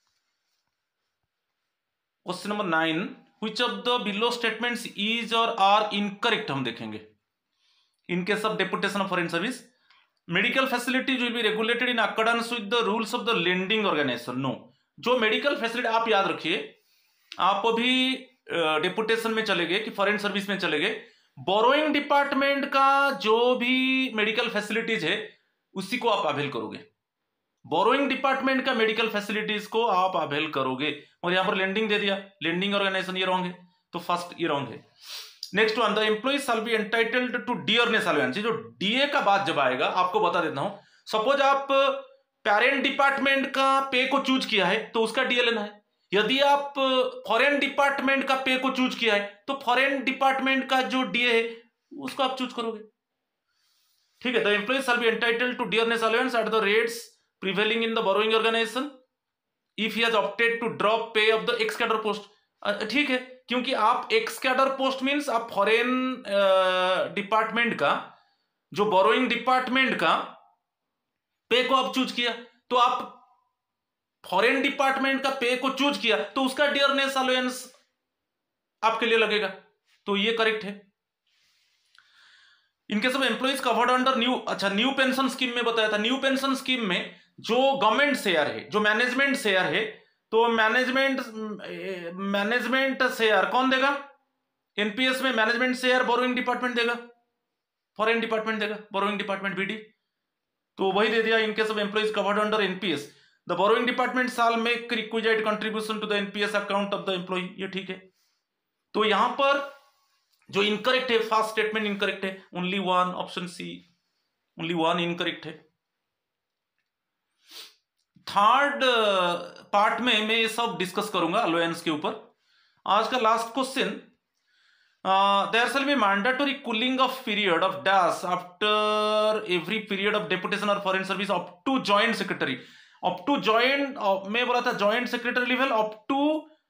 question number nine, which of the below statements is और आर इनकरेक्ट हम देखेंगे। In case of deputation of foreign service, medical facilities will be regulated in accordance with the rules of the lending organisation. No, जो medical facility, आप याद रखिए, आप अभी deputation में चले गए कि फॉरेन सर्विस में चले गए, बोरोइंग डिपार्टमेंट का जो भी मेडिकल फैसिलिटीज है उसी को आप अवेल करोगे, बोरोइंग डिपार्टमेंट का मेडिकल फैसिलिटीज को आप अवेल करोगे। और यहां पर लेंडिंग दे दिया, लेंडिंग ऑर्गेनाइजेशन ये रॉन्ग है, तो फर्स्ट ये रॉन्ग है। Next one, the employee shall be entitled to dearness allowance. जो डीए का बात जब आएगा आपको बता देता हूं, सपोज आप पेरेंट डिपार्टमेंट का पे को चूज किया है तो उसका डीए लेना है, यदि आप फॉरेन डिपार्टमेंट का पे को चूज किया है तो फॉरेन डिपार्टमेंट का जो डीए है उसको आप चूज करोगे। ठीक है, the employee shall be entitled to dearness allowance at the rates prevailing in the borrowing organisation if he has opted to drop pay of the ex cadre post. ठीक है, क्योंकि आप एक्स कैडर पोस्ट मींस आप foreign department का जो borrowing department का पे को आप चूज किया, तो आप फॉरेन डिपार्टमेंट का पे को चूज किया तो उसका डियरनेस अलाउंस आपके लिए लगेगा, तो ये करेक्ट है। In case of employees covered under new, अच्छा न्यू पेंशन स्कीम में बताया था, न्यू पेंशन स्कीम में जो गवर्नमेंट शेयर है, जो मैनेजमेंट शेयर है, तो मैनेजमेंट मैनेजमेंट शेयर कौन देगा? एनपीएस में मैनेजमेंट शेयर बोरोइंग डिपार्टमेंट देगा, फॉरेन डिपार्टमेंट देगा, बोरोइंग डिपार्टमेंट बीडी, तो वही दे दिया। In case of employees covered under NPS the borrowing department shall make requisite contribution to the NPS account of the employee, ये ठीक है। तो यहां पर जो इनकरेक्ट है, फर्स्ट स्टेटमेंट इनकरेक्ट है, only one, option C, only one incorrect है। थर्ड पार्ट में मैं ये सब डिस्कस करूंगा अलाउंस के ऊपर। आज का last question, there shall be mandatory cooling off period of dash after every period of deputation और foreign service up to joint secretary, up to joint, मैं बोला था joint secretary level up to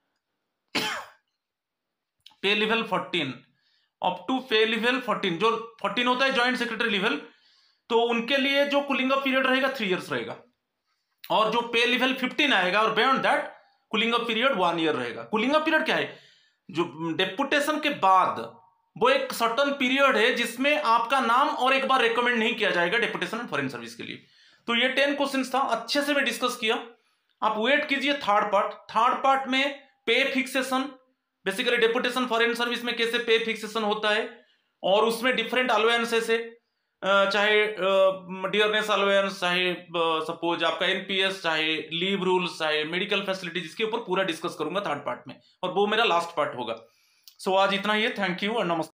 pay level fourteen, up to pay level fourteen, जो fourteen होता है joint secretary level, तो उनके लिए जो कूलिंग ऑफ पीरियड रहेगा थ्री इयर्स रहेगा, और जो पे लेवल फिफ्टीन आएगा और beyond that cooling off period one year रहेगा। कूलिंग ऑफ पीरियड क्या है? जो डेपुटेशन के बाद वो एक सर्टन पीरियड है जिसमें आपका नाम और एक बार रिकमेंड नहीं किया जाएगा डेपुटेशन एंड फॉरेन सर्विस के लिए। तो ये टेन क्वेश्चंस था, अच्छे से मैं डिस्कस किया, आप वेट कीजिए थर्ड पार्ट। थर्ड पार्ट में pay fixation, basically deputation foreign service में कैसे पे फिक्सेशन होता है, और उसमें डिफरेंट अलाउंसेस है, चाहे डियरनेस अलाउंस, चाहे सपोज आपका एनपीएस, चाहे लीव रूल्स, चाहे मेडिकल फैसिलिटीज, इसके ऊपर पूरा डिस्कस करूंगा थर्ड पार्ट में, और वो मेरा लास्ट पार्ट होगा। सो so, आज इतना ही है। थैंक यू और नमस्कार।